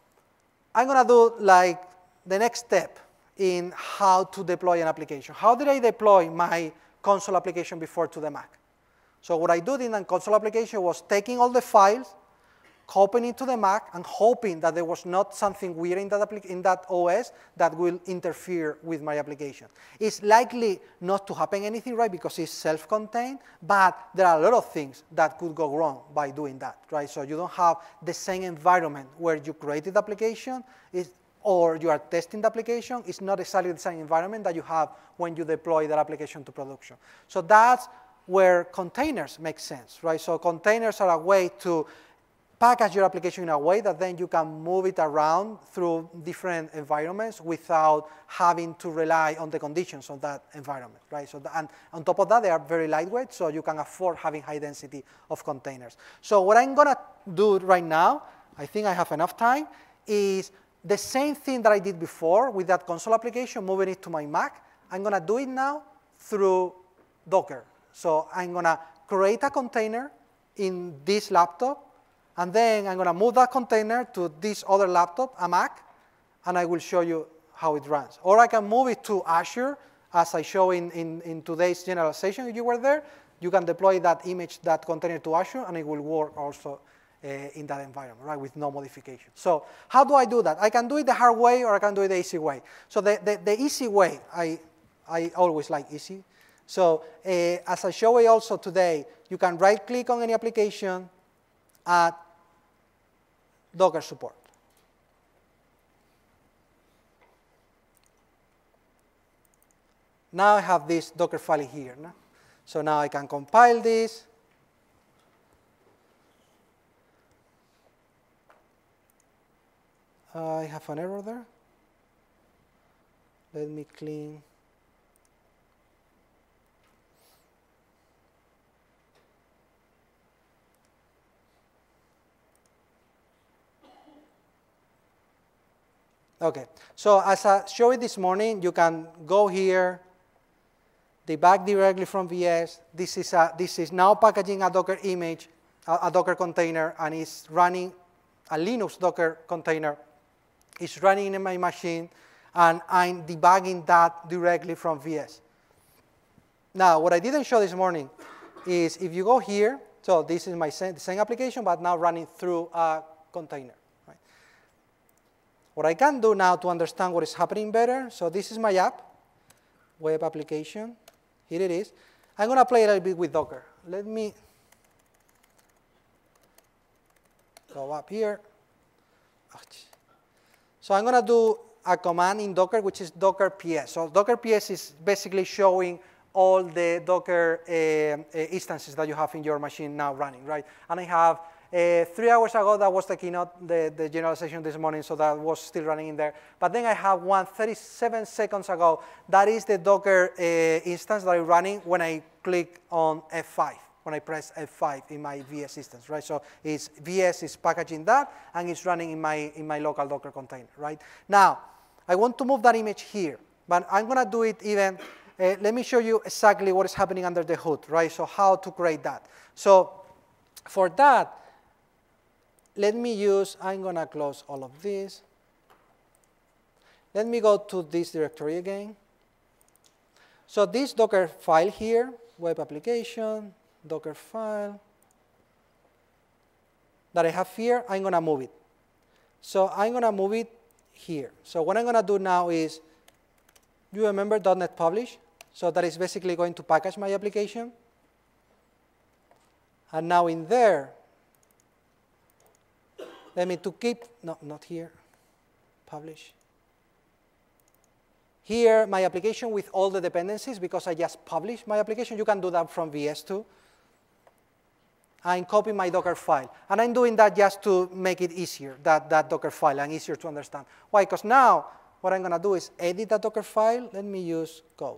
I'm gonna do like the next step in how to deploy an application. How did I deploy my console application before to the Mac? So what I did in a console application was taking all the files, copying it to the Mac, and hoping that there was not something weird in that OS that will interfere with my application. It's likely not to happen anything, right, because it's self-contained, but there are a lot of things that could go wrong by doing that, right? So you don't have the same environment where you created the application, or you are testing the application. It's not exactly the same environment that you have when you deploy that application to production. So that's where containers make sense, right? So containers are a way to package your application in a way that then you can move it around through different environments without having to rely on the conditions of that environment, right? So and on top of that, they are very lightweight, so you can afford having high density of containers. So what I'm gonna do right now, I think I have enough time, is the same thing that I did before with that console application, moving it to my Mac. I'm gonna do it now through Docker. So I'm gonna create a container in this laptop, and then I'm gonna move that container to this other laptop, a Mac, and I will show you how it runs. Or I can move it to Azure, as I show in today's generalization. If you were there, you can deploy that image, that container to Azure, and it will work also in that environment, right, with no modification. So how do I do that? I can do it the hard way, or I can do it the easy way. So the easy way, I always like easy. So as I show you also today, you can right-click on any application, add Docker support. Now I have this Docker file here. No? So now I can compile this. I have an error there. Let me clean. Okay, so as I showed this morning, you can go here, debug directly from VS. This is now packaging a Docker image, a Docker container, and it's running a Linux Docker container. It's running in my machine, and I'm debugging that directly from VS. Now, what I didn't show this morning is if you go here, so this is my same application, but now running through a container. Right? What I can do now to understand what is happening better, so this is my app, web application. Here it is. I'm going to play a little bit with Docker. Let me go up here. So I'm going to do a command in Docker, which is Docker PS. So Docker PS is basically showing all the Docker instances that you have in your machine now running, right? And I have 3 hours ago, that was the keynote, the generalization this morning, so that was still running in there. But then I have one 37 seconds ago. That is the Docker instance that I'm running when I click on F5. When I press F5 in my VS instance, right? So it's VS is packaging that, and it's running in my local Docker container, right? Now, I want to move that image here, but I'm going to do it even. Let me show you exactly what is happening under the hood, right? So how to create that. So for that, let me use. I'm going to close all of this. Let me go to this directory again. So this Docker file here, web application. Docker file that I have here, I'm going to move it. So I'm going to move it here. So what I'm going to do now is, you remember .NET Publish? So that is basically going to package my application. And now in there, let me to keep, no, not here, publish. Here, my application with all the dependencies, because I just published my application. You can do that from VS too. I'm copying my Docker file. And I'm doing that just to make it easier, that Docker file, and easier to understand. Why? Because now, what I'm going to do is edit that Docker file. Let me use code.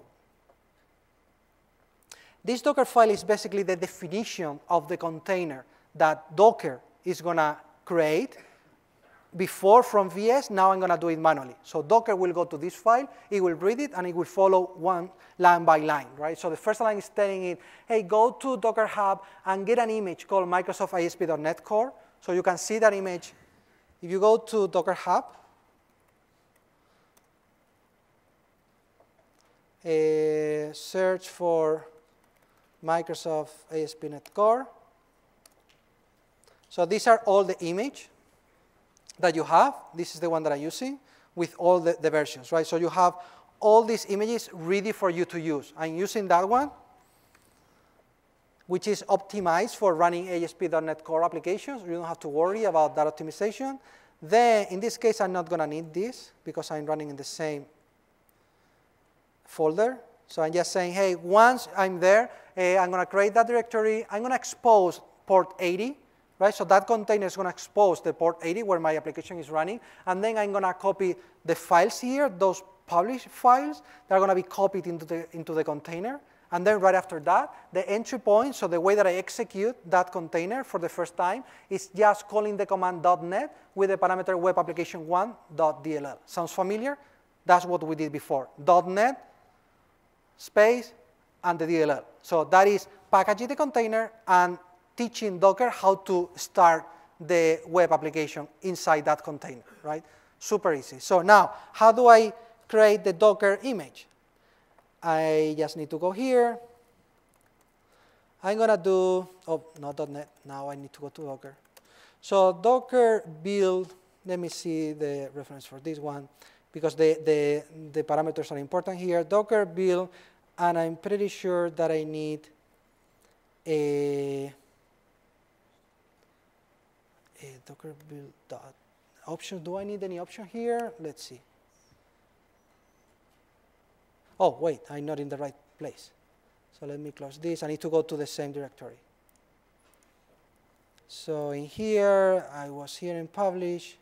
This Docker file is basically the definition of the container that Docker is going to create. Before from VS, now I'm going to do it manually. So Docker will go to this file, it will read it, and it will follow one line by line, right? So the first line is telling it, hey, go to Docker Hub and get an image called Microsoft ASP.NET Core. So you can see that image. If you go to Docker Hub, search for Microsoft ASP.NET Core. So these are all the image that you have. This is the one that I'm using with all the versions, right? So you have all these images ready for you to use. I'm using that one, which is optimized for running ASP.NET Core applications. You don't have to worry about that optimization. Then, in this case, I'm not going to need this because I'm running in the same folder. So I'm just saying, hey, once I'm there, I'm going to create that directory. I'm going to expose port 80. Right, so that container is going to expose the port 80 where my application is running, and then I'm going to copy the files here, those published files that are going to be copied into the container, and then right after that, the entry point, so the way that I execute that container for the first time is just calling the command .NET with the parameter web application 1.dll. Sounds familiar? That's what we did before. .NET space and the DLL. So that is packaging the container and teaching Docker how to start the web application inside that container, right? Super easy. So now, how do I create the Docker image? I just need to go here. I'm going to do, oh, not .NET. Now I need to go to Docker. So Docker build, let me see the reference for this one, because the parameters are important here. Docker build, and I'm pretty sure that I need a Docker build dot option. Do I need any option here? Let's see. Oh, wait, I'm not in the right place. So let me close this. I need to go to the same directory. So in here, I was here in publish.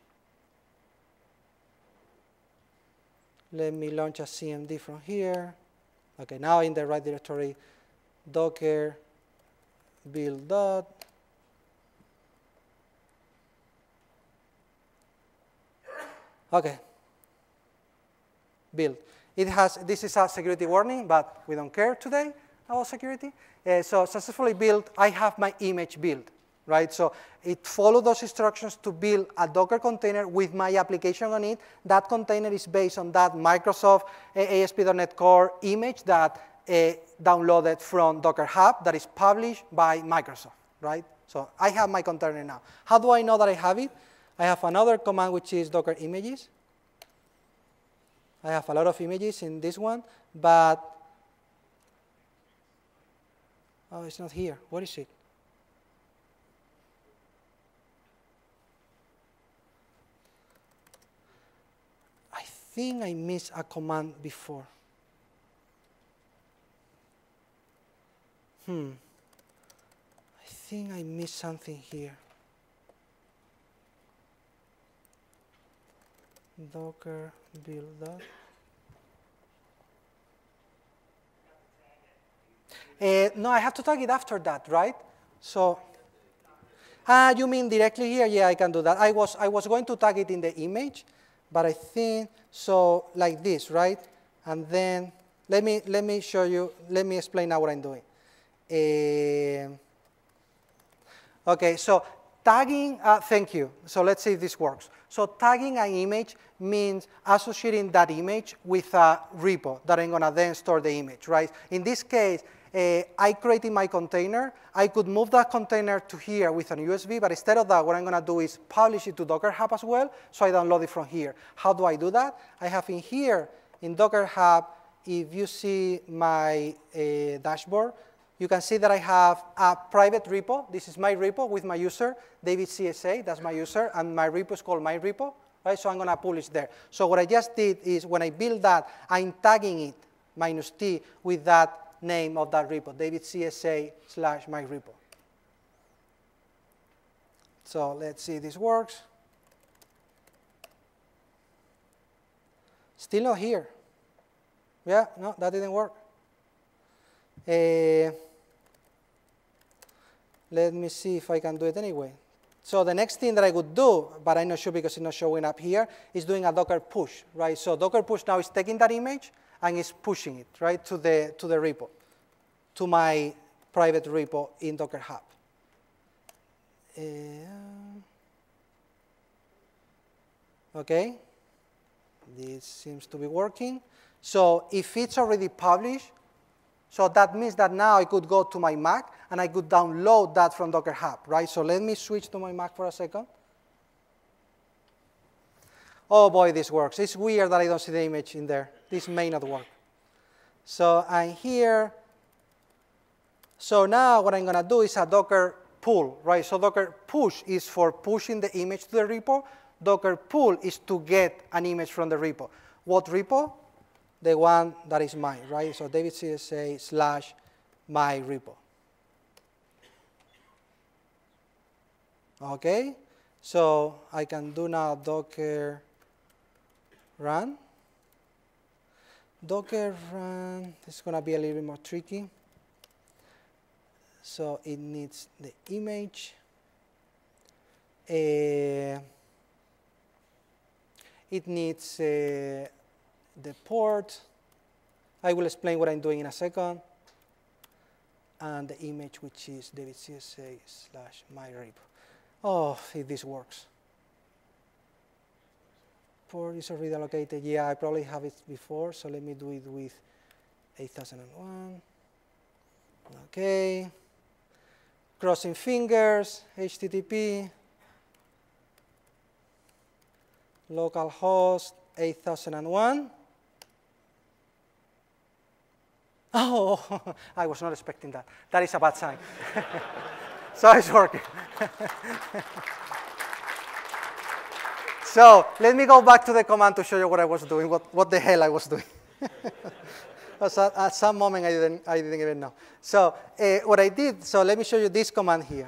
Let me launch a CMD from here. Okay, now in the right directory, Docker build dot. Okay, build. It has, this is a security warning, but we don't care today about security. So successfully built, I have my image built, right? So it followed those instructions to build a Docker container with my application on it. That container is based on that Microsoft ASP.NET Core image that downloaded from Docker Hub that is published by Microsoft, right? So I have my container now. How do I know that I have it? I have another command, which is Docker images. I have a lot of images in this one, but oh, it's not here. Where is it? I think I missed a command before. I think I missed something here. Docker build that. No, I have to tag it after that, right? So, you mean directly here? Yeah, I can do that. I was going to tag it in the image, but I think so like this, right? And then let me show you. Let me explain now what I'm doing. Okay, so tagging. Thank you. So let's see if this works. So tagging an image means associating that image with a repo that I'm going to then store the image, right? In this case, I created my container. I could move that container to here with an USB, but instead of that, what I'm going to do is publish it to Docker Hub as well, so I download it from here. How do I do that? I have in here, in Docker Hub, if you see my dashboard, you can see that I have a private repo. This is my repo with my user, David CSA, that's my user, and my repo is called my repo, right? So I'm going to publish there. So what I just did is when I build that, I'm tagging it, -t, with that name of that repo, David CSA / my repo. So let's see if this works. Still not here. Yeah, no, that didn't work. Let me see if I can do it anyway. So the next thing that I would do, but I'm not sure because it's not showing up here, is doing a Docker push, right? So Docker push now is taking that image and is pushing it, right, to the repo, to my private repo in Docker Hub. Okay, this seems to be working. So if it's already published, so that means that now I could go to my Mac and I could download that from Docker Hub, right? So let me switch to my Mac for a second. Oh boy, this works. It's weird that I don't see the image in there. This may not work. So I'm here. So now what I'm going to do is a Docker pull, right? So Docker push is for pushing the image to the repo. Docker pull is to get an image from the repo. What repo? The one that is mine, right? So David CSA / my repo. Okay, so I can do now Docker run. Docker run, it's going to be a little bit more tricky. So it needs the image. It needs the port. I will explain what I'm doing in a second. And the image, which is David CSA / my repo. Oh, if this works. Port is already allocated. Yeah, I probably have it before, so let me do it with 8001. Okay. Crossing fingers, HTTP, localhost 8001. Oh, I was not expecting that. That is a bad sign. So it's working. So let me go back to the command to show you what I was doing, what the hell I was doing. At some moment I didn't even know. So what I did, so let me show you this command here.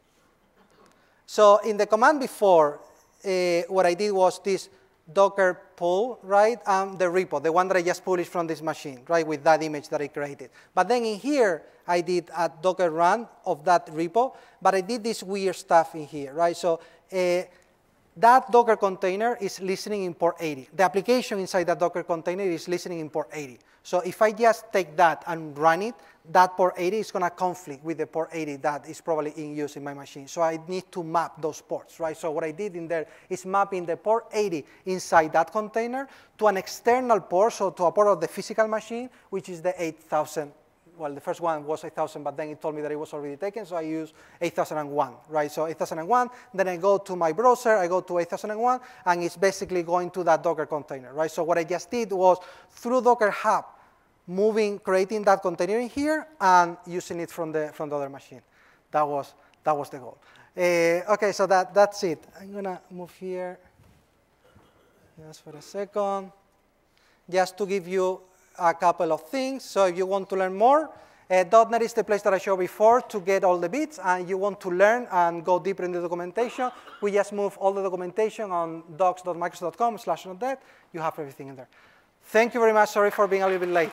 So in the command before, what I did was this Docker pull, right, and the repo, the one that I just published from this machine, right, with that image that I created. But then in here, I did a Docker run of that repo, but I did this weird stuff in here, right? So that Docker container is listening in port 80. The application inside that Docker container is listening in port 80. So if I just take that and run it, that port 80 is going to conflict with the port 80 that is probably in use in my machine. So I need to map those ports, right? So what I did in there is mapping the port 80 inside that container to an external port, so to a port of the physical machine, which is the 8000. Well, the first one was 8000, but then it told me that it was already taken, so I used 8001, right? So 8001, then I go to my browser, I go to 8001, and it's basically going to that Docker container, right? So what I just did was, through Docker Hub, creating that container in here, and using it from the other machine. That was the goal. Okay, so that's it. I'm gonna move here just for a second, just to give you a couple of things. So if you want to learn more, .NET is the place that I showed before to get all the bits, and you want to learn and go deeper in the documentation, we just move all the documentation on docs.microsoft.com/.NET. You have everything in there. Thank you very much. Sorry for being a little bit late.